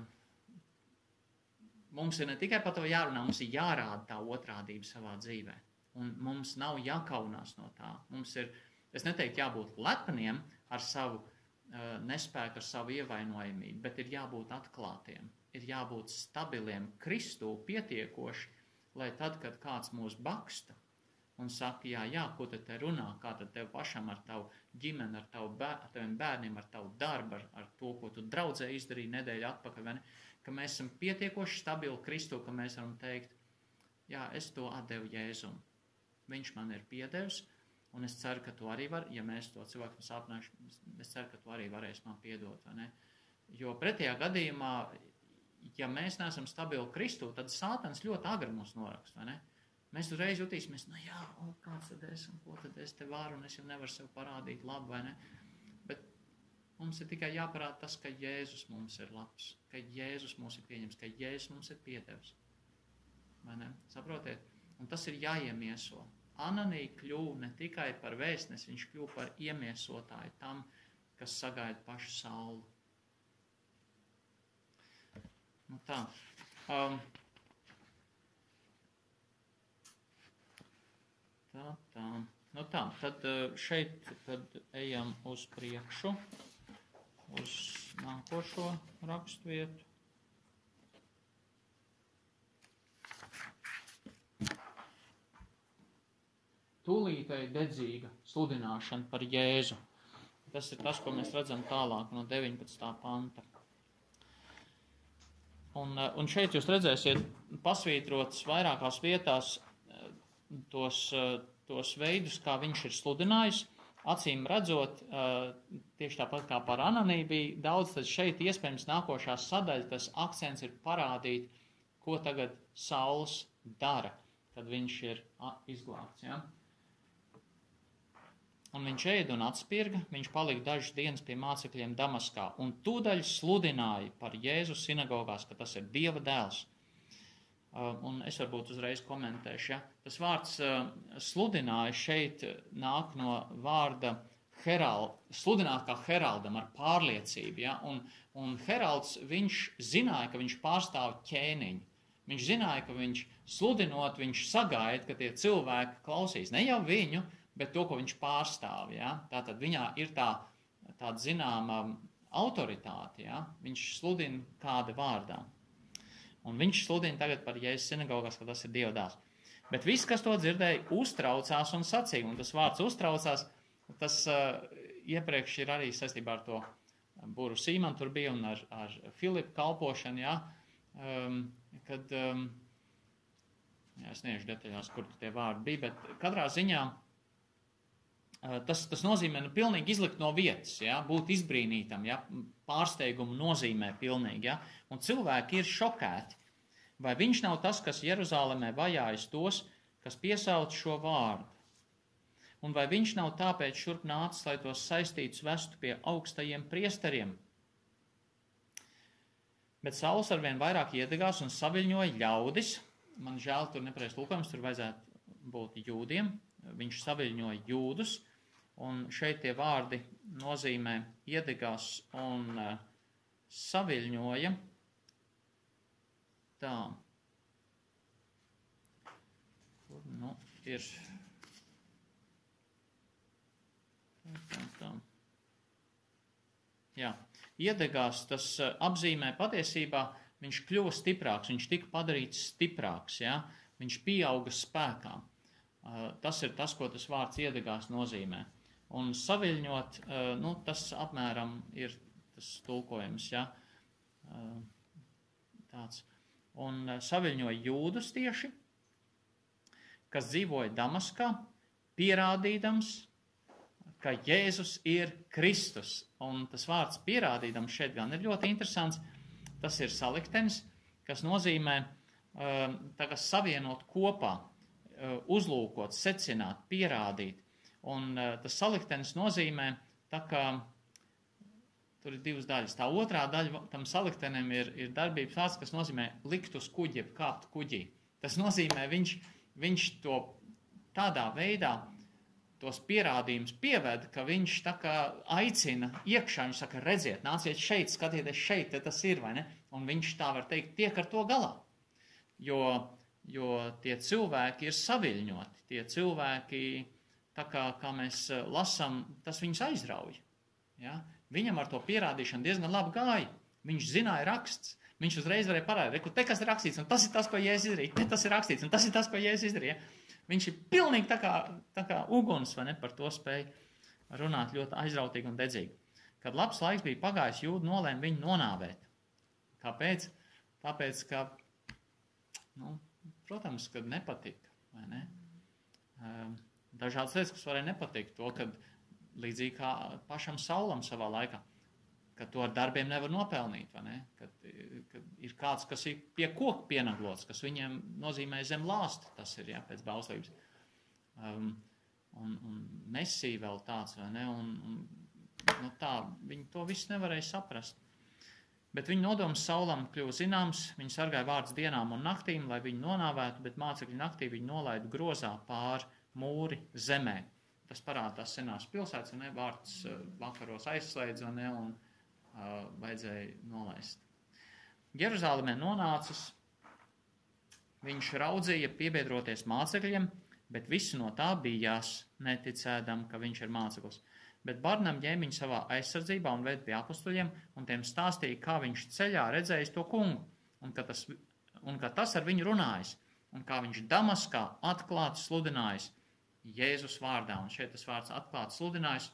mums ir ne tikai par to jārunā, mums ir jārāda tā otrādība savā dzīvē. Un mums nav jākaunās no tā. Mums ir, es neteiktu, jābūt lepniem ar savu uh, nespēku, ar savu ievainojamību, bet ir jābūt atklātiem, ir jābūt stabiliem Kristū pietiekoši, lai tad, kad kāds mūs baksta un saka, jā, jā, ko tad te runā, kā tad tev pašam ar tavu ģimeni, ar tavu bēr, ar taviem bērniem, ar tavu darbu, ar, ar to, ko tu draudzē izdarīji nedēļu atpakaļ, vai ne? Ka mēs esam pietiekoši stabili Kristu, ka mēs varam teikt, jā, es to atdevu Jēzum. Viņš man ir piedevis, un es ceru, ka tu arī var, ja mēs to cilvēkam sāpināšu, es ceru, ka tu arī varēsi man piedot, vai ne? Jo pretējā gadījumā, ja mēs neesam stabili Kristu, tad Sātans ļoti agri mūs norakst, vai ne? Mēs uzreiz jutīsimies, nu jā, o, kāds tad es, un ko tad es te varu, un es jau nevaru sev parādīt labu, vai ne? Bet mums ir tikai jāparāda tas, ka Jēzus mums ir labs, ka Jēzus mums ir pieņems, ka Jēzus mums ir piedevis. Vai ne? Saprotiet? Un tas ir jāiemieso. Ananija kļuva ne tikai par vēstnesi, viņš kļuva par iemiesotāju tam, kas sagaida pašu Saulu. Nu tā. Um, tā, tā. Nu tā, tad šeit tad ejam uz priekšu, uz nākošo rakstvietu. Tūlītēji dedzīga sludināšana par Jēzu. Tas ir tas, ko mēs redzam tālāk no deviņpadsmitā panta. Un, un šeit jūs redzēsiet pasvītrots vairākās vietās tos, tos veidus, kā viņš ir sludinājis. Acīm redzot, tieši tāpat kā par Ananiju bija daudz, tad šeit iespējams nākošās sadaļas tas akcents ir parādīt, ko tagad Sauls dara, kad viņš ir izglābts. Ja? Un viņš ēda un atspirga, viņš palika dažas dienas pie mācekļiem Damaskā, un tūdaļ sludināja par Jēzu sinagogās, ka tas ir Dieva dēls. Un es varbūt uzreiz komentēšu, ja? Tas vārds sludināja šeit nāk no vārda herald, sludināt kā heraldam ar pārliecību, ja? un, un heralds, viņš zināja, ka viņš pārstāv ķēniņu. Viņš zināja, ka viņš sludinot, viņš sagaida, ka tie cilvēki klausīs. Ne jau viņu, bet to, ko viņš pārstāv. Ja? Tātad viņā ir tā, tāda zināma autoritāte. Ja? Viņš sludina kāda vārdā. Un viņš sludina tagad par Jēzus sinagogās, ka tas ir Dieva dēls. Bet viss, kas to dzirdēja, uztraucās un sacīja. Un tas vārds uztraucās, tas uh, iepriekš ir arī saistībā ar to Buru Sīmanu tur bija un ar, ar Filipu kalpošanu, ja? um, kad, um, jā, es neiešu detaļās, kur tie vārdi bija, bet katrā ziņā Tas, tas nozīmē nu, pilnīgi izlikt no vietas, ja? Būt izbrīnītam, ja? Pārsteigumu nozīmē pilnīgi. Ja? Un cilvēki ir šokēti. Vai viņš nav tas, kas Jeruzālēmē vajājas tos, kas piesauc šo vārdu? Un vai viņš nav tāpēc šurp nācis, lai tos saistītus vestu pie augstajiem priesteriem? Bet Sauls arvien vairāk iedegās un saviļņoja ļaudis. Man žēl, tur nepareiz tulkojums, tur vajadzētu būt jūdiem. Viņš saviļņoja jūdus. Un šeit tie vārdi nozīmē iedegās un uh, saviļņoja. Tā. Kur, nu, ir. Tā, tā. Jā. Iedegās, tas uh, apzīmē patiesībā, viņš kļuva stiprāks, viņš tika padarīts stiprāks, ja? Viņš pieauga spēkā. Uh, tas ir tas, ko tas vārds iedegās nozīmē. Un saviļņot, nu, tas apmēram ir tas tulkojums, ja, tāds. Un saviļņoja jūdus tieši, kas dzīvoja Damaskā, pierādīdams, ka Jēzus ir Kristus. Un tas vārds pierādīdams šeit gan ir ļoti interesants. Tas ir saliktenis, kas nozīmē tā kā savienot kopā, uzlūkot, secināt, pierādīt. Un uh, tas saliktenis nozīmē, tā kā tur ir divas daļas. Tā otrā daļa tam saliktenim ir, ir darbības vārds, kas nozīmē likt uz kuģi, jeb kāpt kuģī. Tas nozīmē, viņš, viņš to tādā veidā, tos pierādījumus pieved, ka viņš tā kā aicina iekšā, viņš saka, redziet, nāciet šeit, skatieties šeit, te tas ir, vai ne? Un viņš tā var teikt, tiek ar to galā. Jo, jo tie cilvēki ir saviļņoti, tie cilvēki... Tā kā, kā mēs lasām, tas viņus aizrauja. Ja? Viņam ar to pierādīšanu diezgan labi gāja. Viņš zināja raksts. Viņš uzreiz varēja parādīt, te kas ir rakstīts, un tas ir tas, ko Jēzus izdarīja, te tas ir rakstīts, un tas ir tas, ko Jēzus izdarīja. Viņš ir pilnīgi tā kā, tā kā uguns, vai ne, par to spēja runāt ļoti aizrautīgi un dedzīgi. Kad labs laiks bija pagājis, Jūda nolēma viņu nonāvēt. Kāpēc? Tāpēc, ka, nu, protams, kad nepatika, vai ne? Dažādas lietas, kas varēja nepatikt, to, kad līdzīgi kā pašam Saulam savā laikā, ka to ar darbiem nevar nopelnīt, vai ne? Kad, kad ir kāds, kas ir pie koka pienaglots, kas viņiem nozīmē zem lāsta, tas ir, jā, pēc bauslības. Um, un, un Mesija vēl tāds, vai ne? Un, un, nu tā, viņi to visu nevarēja saprast. Bet viņa nodoms Saulam kļuva zināms, viņi sargāja vārdus dienām un naktīm, lai viņu nonāvētu, bet mācekļi naktī viņu nolaida grozā pāri mūri zemē. Tas parādās senās pilsētas, un ne, vārds vakaros aizslēdz, un ne, un uh, vajadzēja nolaist. Jeruzālemē nonācis, viņš raudzīja piebiedroties mācekļiem, bet visi no tā bijās, neticēdam, ka viņš ir māceklis. Bet Barnam ņēma viņu savā aizsardzībā un ved pie apustuļiem, un tiem stāstīja, kā viņš ceļā redzējis to kungu, un ka tas, un ka tas ar viņu runājis, un kā viņš Damaskā atklāti sludinājis Jēzus vārdā. Un šeit tas vārds atklāti sludinājis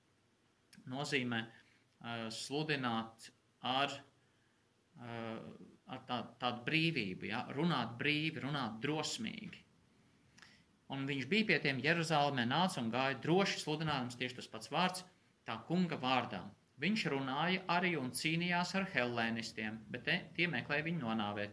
nozīmē uh, sludināt ar, uh, ar tā, tādu brīvību, ja? Runāt brīvi, runāt drosmīgi. Un viņš bija pie tiem Jeruzalemē, nāca un gāja droši sludinājums, tieši tas pats vārds, tā kunga vārdā. Viņš runāja arī un cīnījās ar hellēnistiem, bet te, tie meklēja viņu nonāvēt.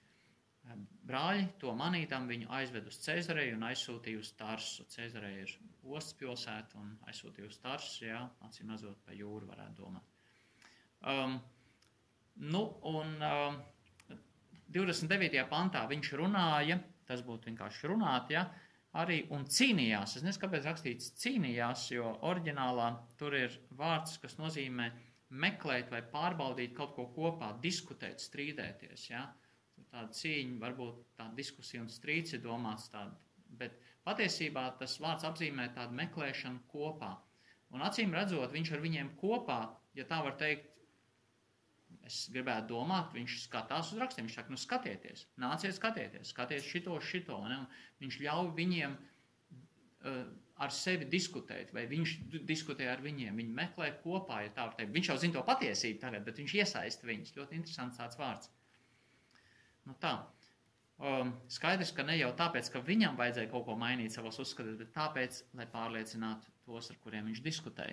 Brāļi to manītām viņu aizved uz Cezareju un aizsūtīja uz Tarsu. Cezareja ir ostas pilsēta un aizsūtīja uz Tarsu, jā, acīm redzot pa jūru varētu domāt. Um, nu, un um, divdesmit devītajā pantā viņš runāja, tas būtu vienkārši runāt, ja, arī un cīnījās. Es nezinu, kāpēc rakstīts cīnījās, jo oriģinālā tur ir vārds, kas nozīmē meklēt vai pārbaudīt kaut ko kopā, diskutēt, strīdēties, ja. Tāda cīņa, varbūt tāda diskusija un strīds ir domāts tāda, bet patiesībā tas vārds apzīmē tādu meklēšanu kopā. Un acīm redzot, viņš ar viņiem kopā, ja tā var teikt, es gribētu domāt, viņš skatās uz rakstiem, viņš saka, nu skatieties, nāciet skatieties, skaties šito, šito, ne? Un viņš ļauj viņiem uh, ar sevi diskutēt, vai viņš diskutē ar viņiem, viņi meklē kopā, ja tā var teikt. Viņš jau zina to patiesību tagad, bet viņš iesaista viņus, ļoti interesants tāds vārds. Nu tā, um, skaidrs, ka ne jau tāpēc, ka viņam vajadzēja kaut ko mainīt savos uzskatos, bet tāpēc, lai pārliecinātu tos, ar kuriem viņš diskutēja.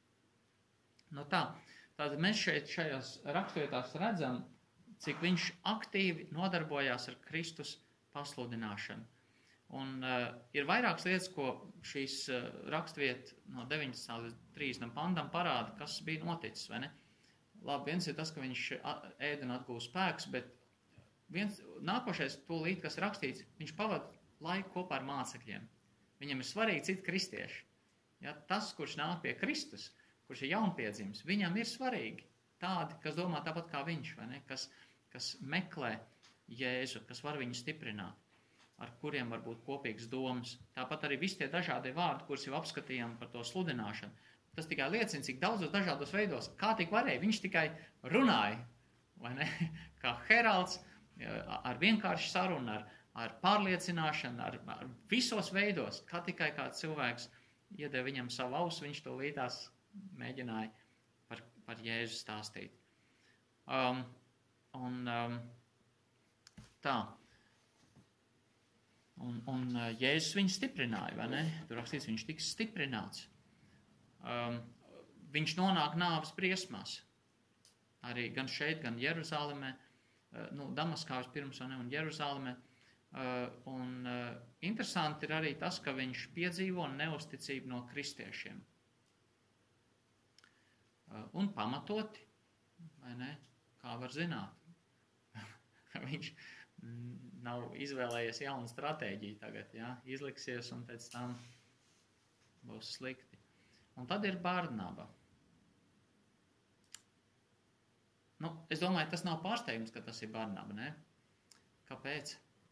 Nu tā, tātad mēs šeit šajās rakstvietās redzam, cik viņš aktīvi nodarbojās ar Kristus pasludināšanu. Un uh, ir vairākas lietas, ko šīs uh, rakstviet no deviņdesmitā līdz trīsdesmitam pantam parāda, kas bija noticis, vai ne? Labi, viens ir tas, ka viņš ēd un atgūst spēks, bet viens, nākošais tūlīt, kas rakstīts, viņš pavada laiku kopā ar mācekļiem. Viņam ir svarīgi citi kristieši. Ja, tas, kurš nāk pie Kristus, kurš ir jaunpiedzimis, viņam ir svarīgi tādi, kas domā tāpat kā viņš, vai ne? Kas, kas meklē Jēzu, kas var viņu stiprināt, ar kuriem var būt kopīgas domas. Tāpat arī visi tie dažādie vārdi, kurus jau apskatījām par to sludināšanu. Tas tikai liecina, cik daudzos dažādos veidos, kā tik varēja, viņš tikai runāja, vai ne? Kā heralds, ar vienkārši sarunu, ar, ar pārliecināšanu, ar, ar visos veidos, kā tikai kāds cilvēks iedeva viņam savu ausu, viņš to līdās mēģināja par, par Jēzu stāstīt. Um, un um, tā. Un, un Jēzus viņu stiprināja, vai ne? Tur rakstīts, viņš tiks stiprināts. Um, viņš nonāk nāves briesmās. Arī gan šeit, gan Jeruzālemē. Nu, Damaskā vispirms un, un Jeruzālemē. Uh, un uh, interesanti ir arī tas, ka viņš piedzīvo neusticību no kristiešiem. Uh, un pamatoti, vai ne, kā var zināt, ka viņš nav izvēlējies jaunu stratēģiju tagad, ja, izliksies un pēc tam būs slikti. Un tad ir Barnaba. Nu, es domāju, tas nav pārsteigums, ka tas ir Barnaba, ne? Kāpēc?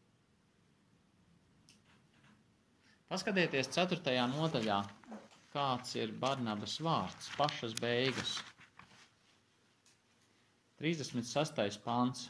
Paskatieties ceturtajā nodaļā, kāds ir Barnabas vārds, pašas beigas. trīsdesmit sestais pāns.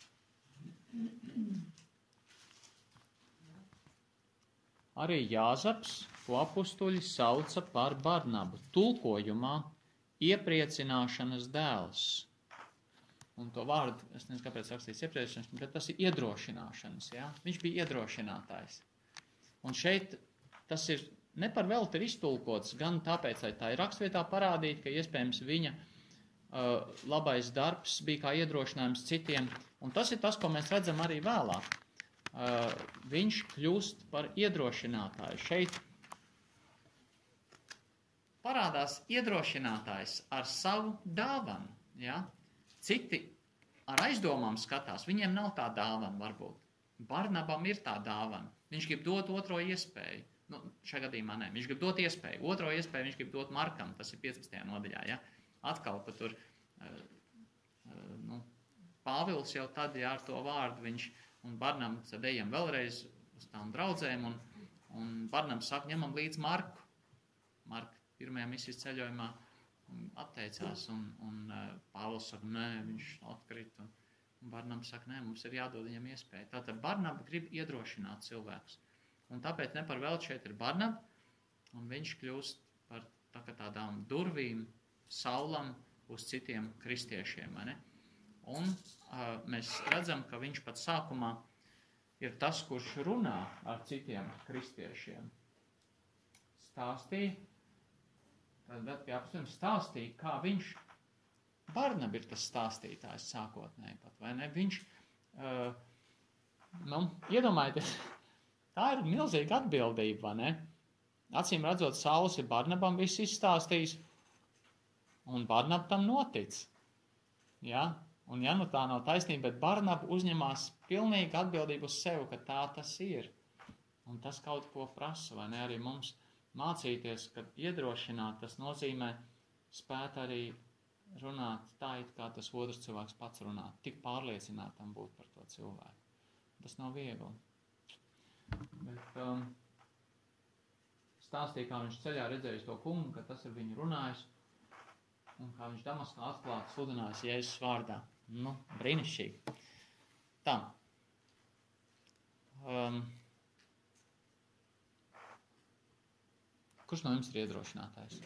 Arī Jāzaps, ko apustuļi sauca par Barnabu, tulkojumā iepriecināšanas dēls. Un to vārdu, es nezinu, kāpēc rakstīts iepriecināšanas, bet tas ir iedrošināšanas, jā? Viņš bija iedrošinātājs. Un šeit tas ir ne par velti ir iztulkots, gan tāpēc, lai tā ir rakstvietā parādīt, ka iespējams viņa uh, labais darbs bija kā iedrošinājums citiem. Un tas ir tas, ko mēs redzam arī vēlāk. Uh, viņš kļūst par iedrošinātāju. Šeit parādās iedrošinātājs ar savu dāvanu. Ja? Citi ar aizdomām skatās, viņiem nav tā dāvana varbūt. Barnabam ir tā dāvana. Viņš grib dot otro iespēju. Nu, šajā gadījumā nē, viņš grib dot iespēju. Otro iespēju viņš grib dot Markam, tas ir piecpadsmitajā nodaļā. Ja? Atkal, ka tur uh, uh, nu, Pāvils jau tad, ja ar to vārdu viņš un Barnabs tad ejam vēlreiz uz tām draudzēm, un, un Barnabs saka, ņemam līdz Marku. Marka pirmajā misijas ceļojumā atteicās, un, un Pāvils saka, nē, viņš atkrīt, un, un Barnabs saka, nē, mums ir jādod viņam iespēju. Tātad Barnaba grib iedrošināt cilvēkus. Un tāpēc ne par velti šeit ir Barnaba, un viņš kļūst par tā, tādām durvīm, saulam uz citiem kristiešiem, vai ne? Un uh, mēs redzam, ka viņš pat sākumā ir tas, kurš runā ar citiem kristiešiem. Stāstīja, tad pie apstājums stāstīja, kā viņš, Barnaba ir tas stāstītājs sākotnēji pat, vai ne? Viņš, uh, nu, iedomājieties, tā ir milzīga atbildība, vai ne? Acīm redzot, Sauls ir Barnabam viss izstāstījis, un Barnaba tam notic. Ja? Un ja nu tā nav taisnība, bet Barnaba uzņemās pilnīgi atbildību uz sevi, ka tā tas ir. Un tas kaut ko prasa, vai ne? Arī mums mācīties, kad iedrošināt, tas nozīmē spēt arī runāt tā, it kā tas otrs cilvēks pats runā. Tik pārliecinātam būt par to cilvēku. Tas nav viegli. Bet um, stāstīja, kā viņš ceļā redzējis to kungu, ka tas ir viņu runājis, un kā viņš Damaskā atklāt sludinājis Jēzus vārdā. Nu, brīnišķīgi. Tā. Um, kurš no jums ir iedrošinātājs?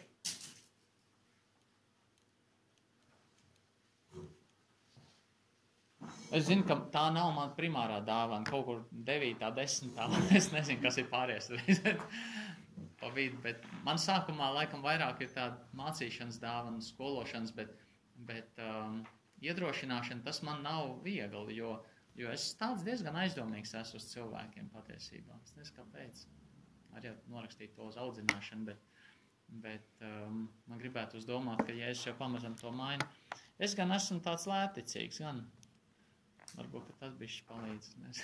Es zinu, ka tā nav man primārā dāvana, kaut kur devītā, desmitā, es nezinu, kas ir pārējais pa vidu, bet man sākumā laikam vairāk ir tāda mācīšanas dāvana, skološanas, bet, bet um, iedrošināšana tas man nav viegli, jo, jo es tāds diezgan aizdomīgs esmu uz cilvēkiem patiesībā. Es nezinu, kāpēc. Arī norakstīt to uz audzināšanu, bet, bet um, man gribētu uzdomāt, ka Jēzus jau pamazam to maina. Es gan esmu tāds lēticīgs, gan varbūt, ka tas bišķi palīdz. Mēs,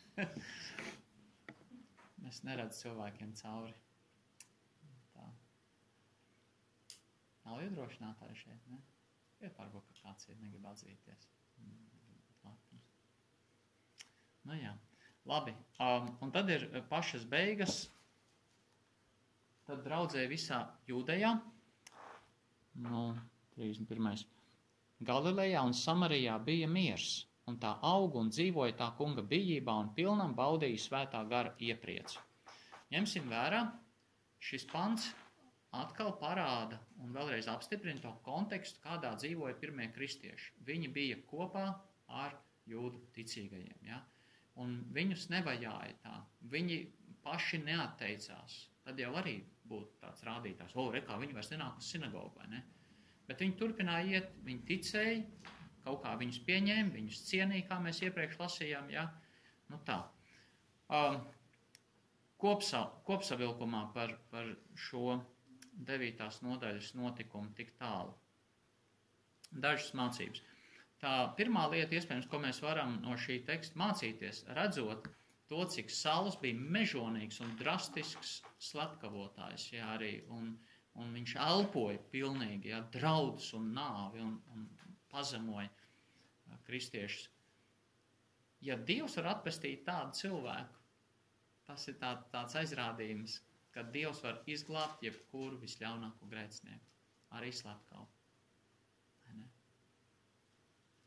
mēs neredz cilvēkiem cauri. Tā. Nav iedrošinātāji šeit, ne? Ir varbūt, ka kāds ir, negrib atzīties. Nu jā, labi. Um, un tad ir pašas beigas. Tad draudzēja visā Jūdejā. Nu, trīsdesmit pirmais. Galilejā un Samarijā bija miers, un tā auga un dzīvoja tā kunga bijībā un pilnam baudīja svētā gara iepriecu. Ņemsim vērā, šis pants atkal parāda un vēlreiz apstiprina to kontekstu, kādā dzīvoja pirmie kristieši. Viņi bija kopā ar jūdu ticīgajiem, ja? Un viņus nevajāja tā. Viņi paši neatteicās. Tad jau arī būtu tāds rādītājs, o, re, kā viņi vairs nenāk uz sinagogu, vai ne? Bet viņi turpināja iet, viņi ticēja, kaut kā viņus pieņēma, viņus cienīja, kā mēs iepriekš lasījām, ja? Nu tā. Um, kopsa, kopsavilkumā par, par šo devītās nodaļas notikumu tik tālu. Dažas mācības. Tā pirmā lieta, iespējams, ko mēs varam no šī teksta mācīties, redzot to, cik Sauls bija mežonīgs un drastisks slepkavotājs, jā, arī, un, un viņš elpoja pilnīgi, jā, draudus un nāvi un, un pazemoja kristiešus. Ja Dievs var atpestīt tādu cilvēku, tas ir tā, tāds aizrādījums, ka Dievs var izglābt jebkuru visļaunāko grēcinieku, arī slepkavu.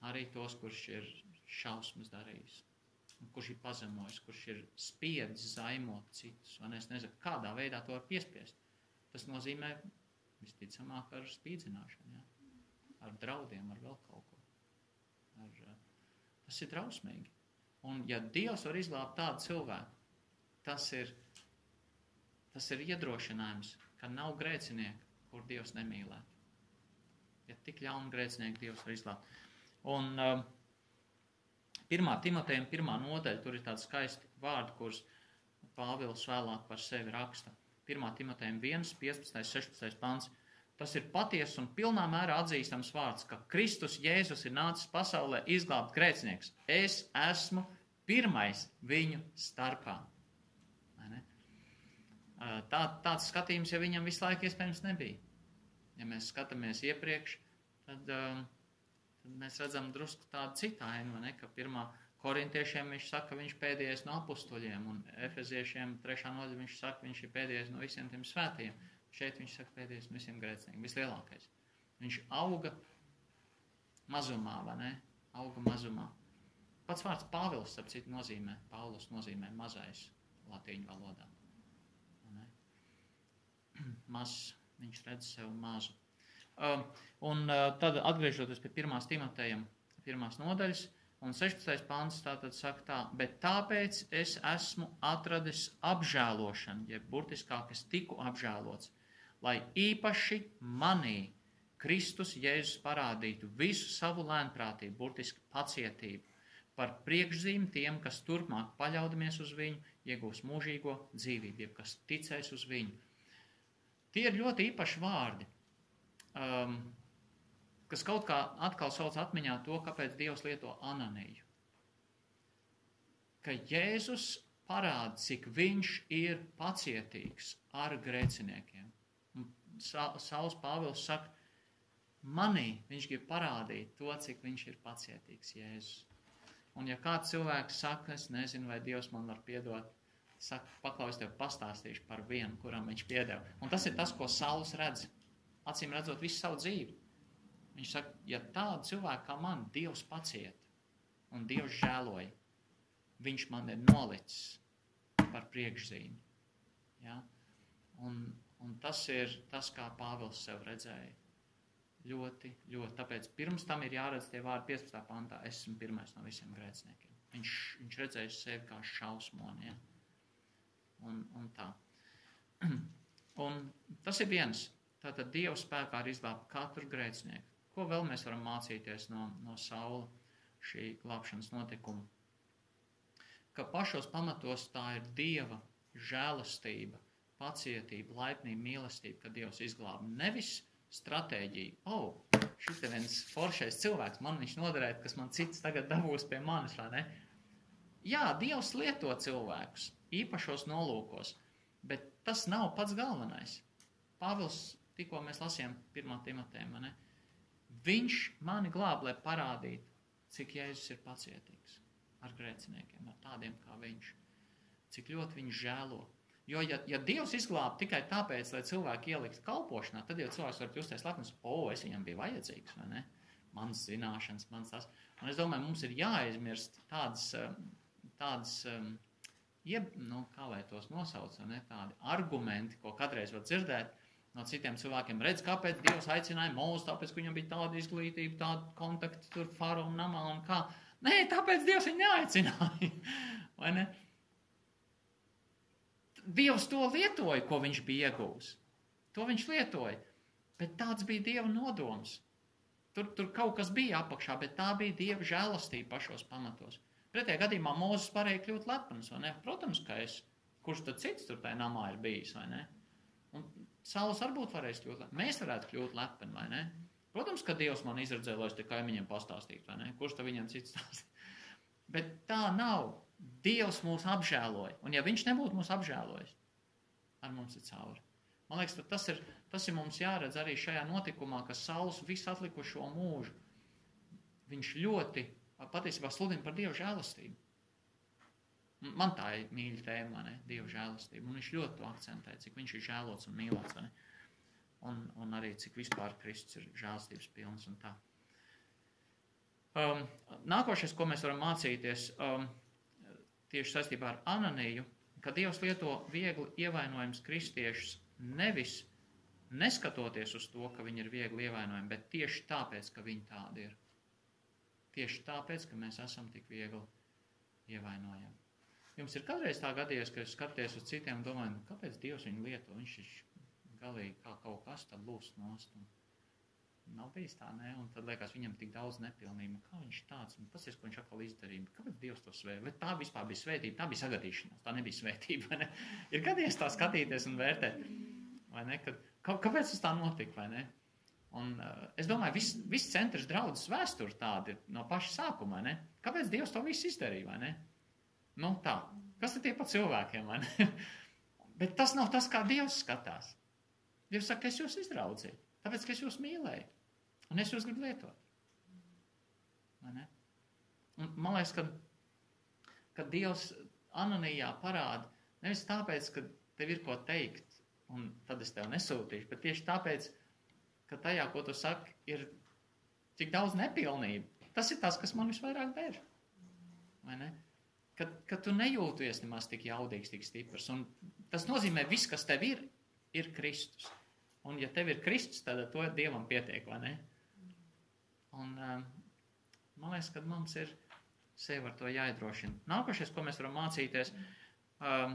arī tos, kurš ir šausmas darījis, kurš ir pazemojis, kurš ir spiedis zaimot citus, un es nezinu, kādā veidā to var piespiest. Tas nozīmē, visticamāk, ar spīdzināšanu, ja? Ar draudiem, ar vēl kaut ko. Ar, tas ir drausmīgi. Un ja Dievs var izglābt tādu cilvēku, tas ir, tas ir iedrošinājums, ka nav grēcinieku, kur Dievs nemīlētu. Ja tik ļauni grēcinieki Dievs var izglābt. Un uh, pirmā Timotejam, pirmā nodaļa, tur ir tādi skaisti vārdi, kurus Pāvils vēlāk par sevi raksta. pirmā Timotejam viens, piecpadsmitais, sešpadsmitais pants. Tas ir patiesas un pilnā mērā atzīstams vārds, ka Kristus Jēzus ir nācis pasaulē izglābt grēcinieks. Es esmu pirmais viņu starpā. Tā, tāds skatījums, ja viņam visu laiku iespējams nebija. Ja mēs skatāmies iepriekš, tad, tad mēs redzam drusku tādu citu ainu, ne? Ka pirmā korintiešiem viņš saka, ka viņš pēdējais no apustuļiem, un efeziešiem trešā nodaļa viņš saka, viņš ir pēdējais no visiem tiem svētajiem. Šeit viņš saka pēdējais no visiem grēciniekiem, vislielākais. Viņš auga mazumā, vai ne? Auga mazumā. Pats vārds Pāvils, ap citu nozīmē, Paulus nozīmē mazais latīņu valodā. Mazs, viņš redz sev mazu. Uh, un uh, tad atgriežoties pie pirmās Timotejam, pirmās nodaļas, un sešpadsmitais pants tātad saka tā, bet tāpēc es esmu atradis apžēlošanu, jeb burtiskāk es tiku apžēlots, lai īpaši manī Kristus Jēzus parādītu visu savu lēnprātību, burtiski pacietību, par priekšzīmi tiem, kas turpmāk paļaudamies uz viņu, iegūs mūžīgo dzīvību, jeb kas ticēs uz viņu. Tie ir ļoti īpaši vārdi, um, kas kaut kā atkal sauc atmiņā to, kāpēc Dievs lieto ananiju. Ka Jēzus parāda, cik viņš ir pacietīgs ar grēciniekiem. Sa- Sauls Pāvils saka, manī viņš grib parādīt to, cik viņš ir pacietīgs Jēzus. Un ja kāds cilvēks saka, es nezinu, vai Dievs man var piedot, saka, paklaus, tev pastāstīšu par vienu, kuram viņš piedeva. Un tas ir tas, ko Sauls redz. Acīm redzot visu savu dzīvi. Viņš saka, ja tādu cilvēku kā man Dievs pacieta un Dievs žēloja, viņš man ir nolicis par priekšzīmi. Ja? Un, un tas ir tas, kā Pāvils sev redzēja. Ļoti, ļoti. Tāpēc pirms tam ir jāredz tie vārdi piecpadsmitā pantā. Es esmu pirmais no visiem grēciniekiem. Viņš, viņš redzēja sevi kā šausmoni. Ja? Un, un tā. Un tas ir viens. Tātad Dieva spēkā ir izglābt katru grēcinieku. Ko vēl mēs varam mācīties no, no Saula šī glābšanas notikuma? Ka pašos pamatos tā ir Dieva žēlastība, pacietība, laipnība, mīlestība, ka Dievs izglāba. Nevis stratēģija. O, oh, šis ir viens foršais cilvēks, man viņš noderēt, kas man cits tagad dabūs pie manis, vai ne? Jā, Dievs lieto cilvēkus īpašos nolūkos, bet tas nav pats galvenais. Pāvils, tikko mēs lasījām pirmā Timotejam, ne? Viņš mani glāb, lai parādītu, cik Jēzus ir pacietīgs ar grēciniekiem, ar tādiem kā viņš. Cik ļoti viņš žēlo. Jo, ja, ja Dievs izglāb tikai tāpēc, lai cilvēki ieliktu kalpošanā, tad jau cilvēks var justies lepns, o, es viņam biju vajadzīgs, vai ne? Mans zināšanas, mans tas. Un es domāju, mums ir jāaizmirst tādas, tādas Jeb, nu, kā lai tos nosauc, ne, tādi argumenti, ko kādreiz var dzirdēt no citiem cilvēkiem. Redz, kāpēc Dievs aicināja Mūzu, tāpēc, ka viņam bija tāda izglītība, tāda kontakta tur faraona namā un kā. Nē, tāpēc Dievs viņu neaicināja. Vai ne? Dievs to lietoja, ko viņš bija iegūs. To viņš lietoja. Bet tāds bija Dieva nodoms. Tur, tur kaut kas bija apakšā, bet tā bija Dieva žēlastība pašos pamatos. Pretējā gadījumā Mūzes varēja kļūt lepns, vai ne? Protams, ka es, kurš tad cits tur tajā namā ir bijis, vai ne? Un Sauls varbūt varēs kļūt lepni. Mēs varētu kļūt lepni, vai ne? Protams, ka Dievs man izredzēja, lai es te kaimiņiem pastāstītu, vai ne? Kurš tad viņam cits stāstīja? Bet tā nav. Dievs mūs apžēloja. Un ja viņš nebūtu mūs apžēlojis, ar mums ir cauri. Man liekas, tas ir, tas ir mums jāredz arī šajā notikumā, ka Sauls visu atlikušo mūžu, viņš ļoti patiesībā sludina par Dievu žēlastību. Man tā ir mīļa tēma, ne? Dievu žēlastību. Un viņš ļoti to akcentē, cik viņš ir žēlots un mīlēts. Ne? Un, un arī cik vispār Kristus ir žēlastības pilns un tā. Um, nākošais, ko mēs varam mācīties um, tieši saistībā ar Ananiju, ka Dievs lieto viegli ievainojums kristiešus nevis neskatoties uz to, ka viņi ir viegli ievainojami, bet tieši tāpēc, ka viņi tādi ir. Tieši tāpēc, ka mēs esam tik viegli ievainojami. Jums ir kādreiz tā gadījies, ka jūs skaties uz citiem un domājat, nu, kāpēc Dievs viņu lieto? Viņš ir galīgi kā kaut kas tad lūst nost. Un nav bijis tā, ne? Un tad liekas viņam tik daudz nepilnību. Kā viņš tāds? Un tas ir, ko viņš atkal izdarīja. Kāpēc Dievs to svētīja? Vai tā vispār bija svētība? Tā bija sagadīšanās. Tā nebija svētība, vai ne? Ir gadījies tā skatīties un vērtēt. Vai ne? Kad, kā, kāpēc tas tā notika, vai ne? Un uh, es domāju, viss vis centrs draudzes vēsture tāda ir no paša sākuma, vai ne? Kāpēc Dievs to visu izdarīja, vai ne? Nu tā. Kas tad tie pa cilvēkiem, vai ne? Bet tas nav tas, kā Dievs skatās. Dievs saka, es jūs izraudzīju, tāpēc, ka es jūs mīlēju. Un es jūs gribu lietot. Vai ne? Un man liekas, ka, ka Dievs Ananijā parāda, nevis tāpēc, ka tev ir ko teikt, un tad es tev nesūtīšu, bet tieši tāpēc, ka tajā, ko tu saki, ir tik daudz nepilnību. Tas ir tas, kas man visvairāk der. Vai ne? Kad, kad tu nejūties nemaz tik jaudīgs, tik stiprs. Un tas nozīmē, viss, kas tev ir, ir Kristus. Un ja tev ir Kristus, tad to Dievam pietiek, vai ne? Un um, man liekas, ka mums ir sevi ar to jāiedrošina. Nākošais, ko mēs varam mācīties, um,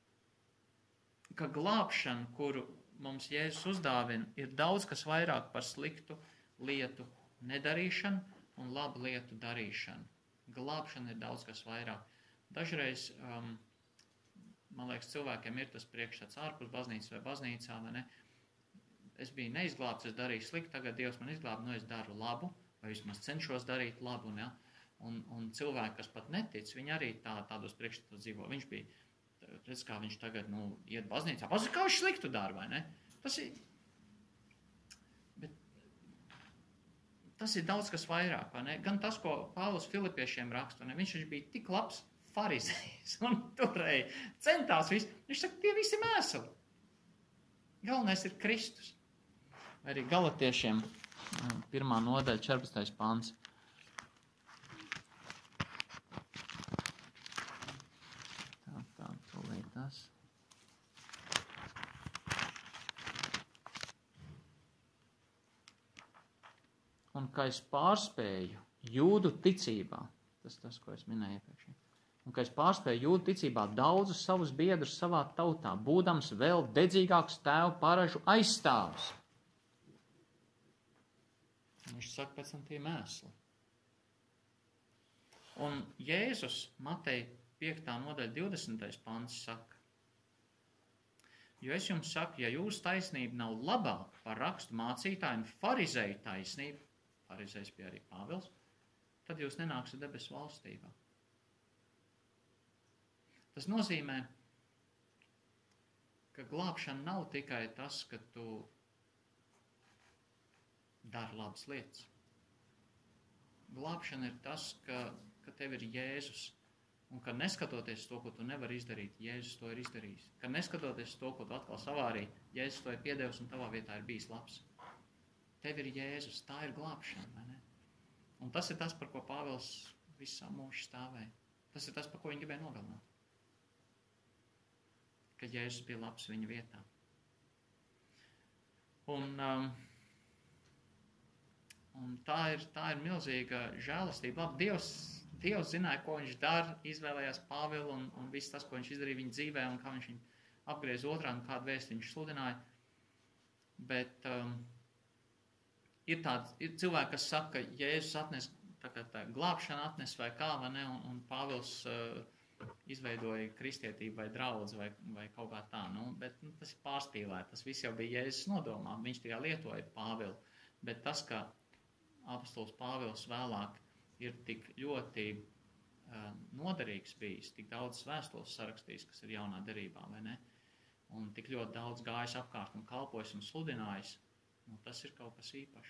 ka glābšana, kuru mums Jēzus uzdāvina, ir daudz kas vairāk par sliktu lietu nedarīšanu un labu lietu darīšanu. Glābšana ir daudz kas vairāk. Dažreiz, um, man liekas, cilvēkiem ir tas priekšstats ārpus baznīcas vai baznīcā, vai ne? Es biju neizglābts, es darīju slikti, tagad Dievs man izglāb, nu es daru labu, vai vismaz cenšos darīt labu, ne? Un, un cilvēki, kas pat netic, viņi arī tā, tādos priekšstatos dzīvo. Viņš bija, redz, kā viņš tagad, nu, iet baznīcā, pasaka, kā viņš sliktu dara, vai ne? Tas ir, bet tas ir daudz kas vairāk, vai ne? Gan tas, ko Pāvils Filipiešiem raksta, ne? Viņš bija tik labs farizejs un turēja, centās visu. Viņš saka, tie visi mēseli. Galvenais ir Kristus. Arī Galatiešiem pirmā nodaļa, četrpadsmitais pants. Tā, tā, tūlīt tas. Un kā es pārspēju jūdu ticībā, tas tas, ko es minēju iepriekš, un ka es pārspēju jūdu ticībā daudzus savus biedrus savā tautā, būdams vēl dedzīgāks tēvu paražu aizstāvs. Viņš saka pēc tam tie mēsli. Un Jēzus Mateja piektā nodaļa divdesmitais pants saka, jo es jums saku, ja jūsu taisnība nav labāka par rakstu mācītāju un farizeju taisnību, farizejs bija arī Pāvils, tad jūs nenāksiet debesu valstībā. Tas nozīmē, ka glābšana nav tikai tas, ka tu dari labas lietas. Glābšana ir tas, ka, ka tev ir Jēzus, un ka neskatoties to, ko tu nevari izdarīt, Jēzus to ir izdarījis. Ka neskatoties to, ko tu atkal savārīji, Jēzus to ir piedevis un tavā vietā ir bijis labs. Tev ir Jēzus, tā ir glābšana, vai ne? Un tas ir tas, par ko Pāvils visā mūžu stāvēja. Tas ir tas, par ko viņi gribēja nogalināt. Ka Jēzus bija labs viņa vietā. Un, um, un tā, ir, tā ir milzīga žēlastība. Labi, Dievs, Dievs zināja, ko viņš dara, izvēlējās Pāvilu un, un viss tas, ko viņš izdarīja viņa dzīvē un kā viņš viņu apgriez otrā un kādu vēstu viņš sludināja. Bet um, ir tādi ir cilvēki, kas saka, ka Jēzus atnes, tā kā tā glābšana atnes vai kā, vai ne, un, un Pāvils uh, izveidoja kristietību vai draudzi vai, vai kaut kā tā, nu, bet nu, tas ir pārspīlēt, tas viss jau bija Jēzus nodomā, viņš tikai lietoja Pāvilu, bet tas, ka apostols Pāvils vēlāk ir tik ļoti uh, noderīgs bijis, tik daudz vēstules sarakstījis, kas ir jaunā derībā, vai ne, un tik ļoti daudz gājis apkārt un kalpojis un sludinājis, nu, tas ir kaut kas īpašs.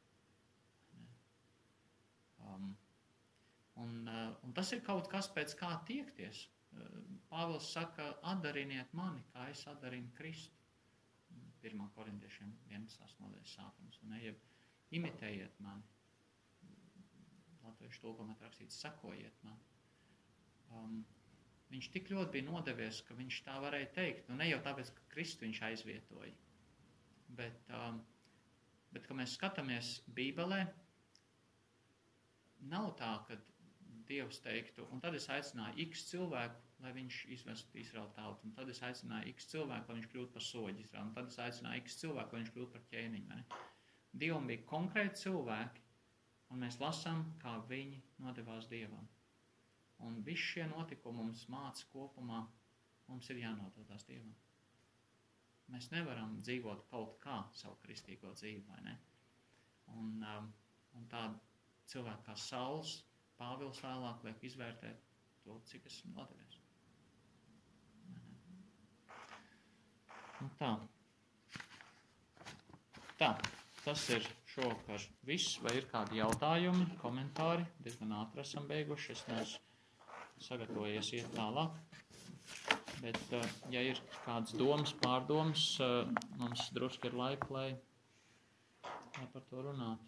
Um, un, uh, un tas ir kaut kas, pēc kā tiekties. Uh, Pāvils saka, atdariniet mani, kā es atdarinu Kristu. pirmā korintiešiem vienpadsmitās nodaļas sākums. Un ejiet, imitējiet mani. latviešu tulkojumā rakstīts sekojiet man. Um, viņš tik ļoti bija nodevies, ka viņš tā varēja teikt, nu ne jau tāpēc, ka Kristu viņš aizvietoja, bet, um, bet ka mēs skatāmies Bībelē, nav tā, ka Dievs teiktu, un tad es aicināju x cilvēku, lai viņš izvestu Izraēlu tautu, un tad es aicināju x cilvēku, lai viņš kļūtu par soģi Izraēlu, un tad es aicināju x cilvēku, lai viņš kļūtu par ķēniņu. Dievam bija konkrēti cilvēki, un mēs lasām, kā viņi nodevās Dievam. Un visi šie notikumi mums māca kopumā, mums ir jānododās Dievam. Mēs nevaram dzīvot kaut kā savu kristīgo dzīvi, vai ne? Un, um, un tādu cilvēku kā Sauls, Pāvils vēlāk liek izvērtēt to, cik esmu nodevies. Un tā. Tā, tas ir šovakar viss. Vai ir kādi jautājumi, komentāri? Diezgan ātri esam beiguši. Es neesmu sagatavojies iet tālāk. Bet, ja ir kādas domas, pārdomas, mums drusku ir laika, lai, lai par to runātu.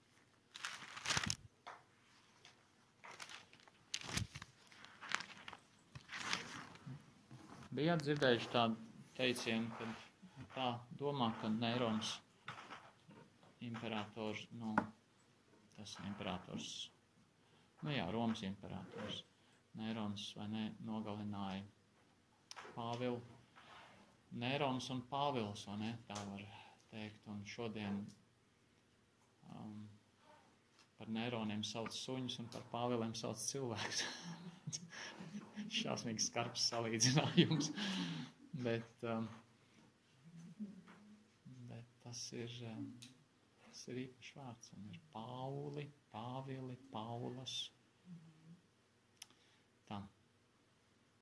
Bijāt dzirdējuši tādu teicienu, ka tā domā, ka Nerons imperators, nu, tas imperators, nu jā, Romas imperators, Nerons vai ne, nogalināja Pāvilu. Nerons un Pāvils, vai ne, tā var teikt, un šodien um, par Neroniem sauc suņus un par Pāviliem sauc cilvēks. Šausmīgi skarbs salīdzinājums, bet, um, bet tas ir, um, tas ir īpašs vārds, un ir Pauli, Pāvili, Paulas,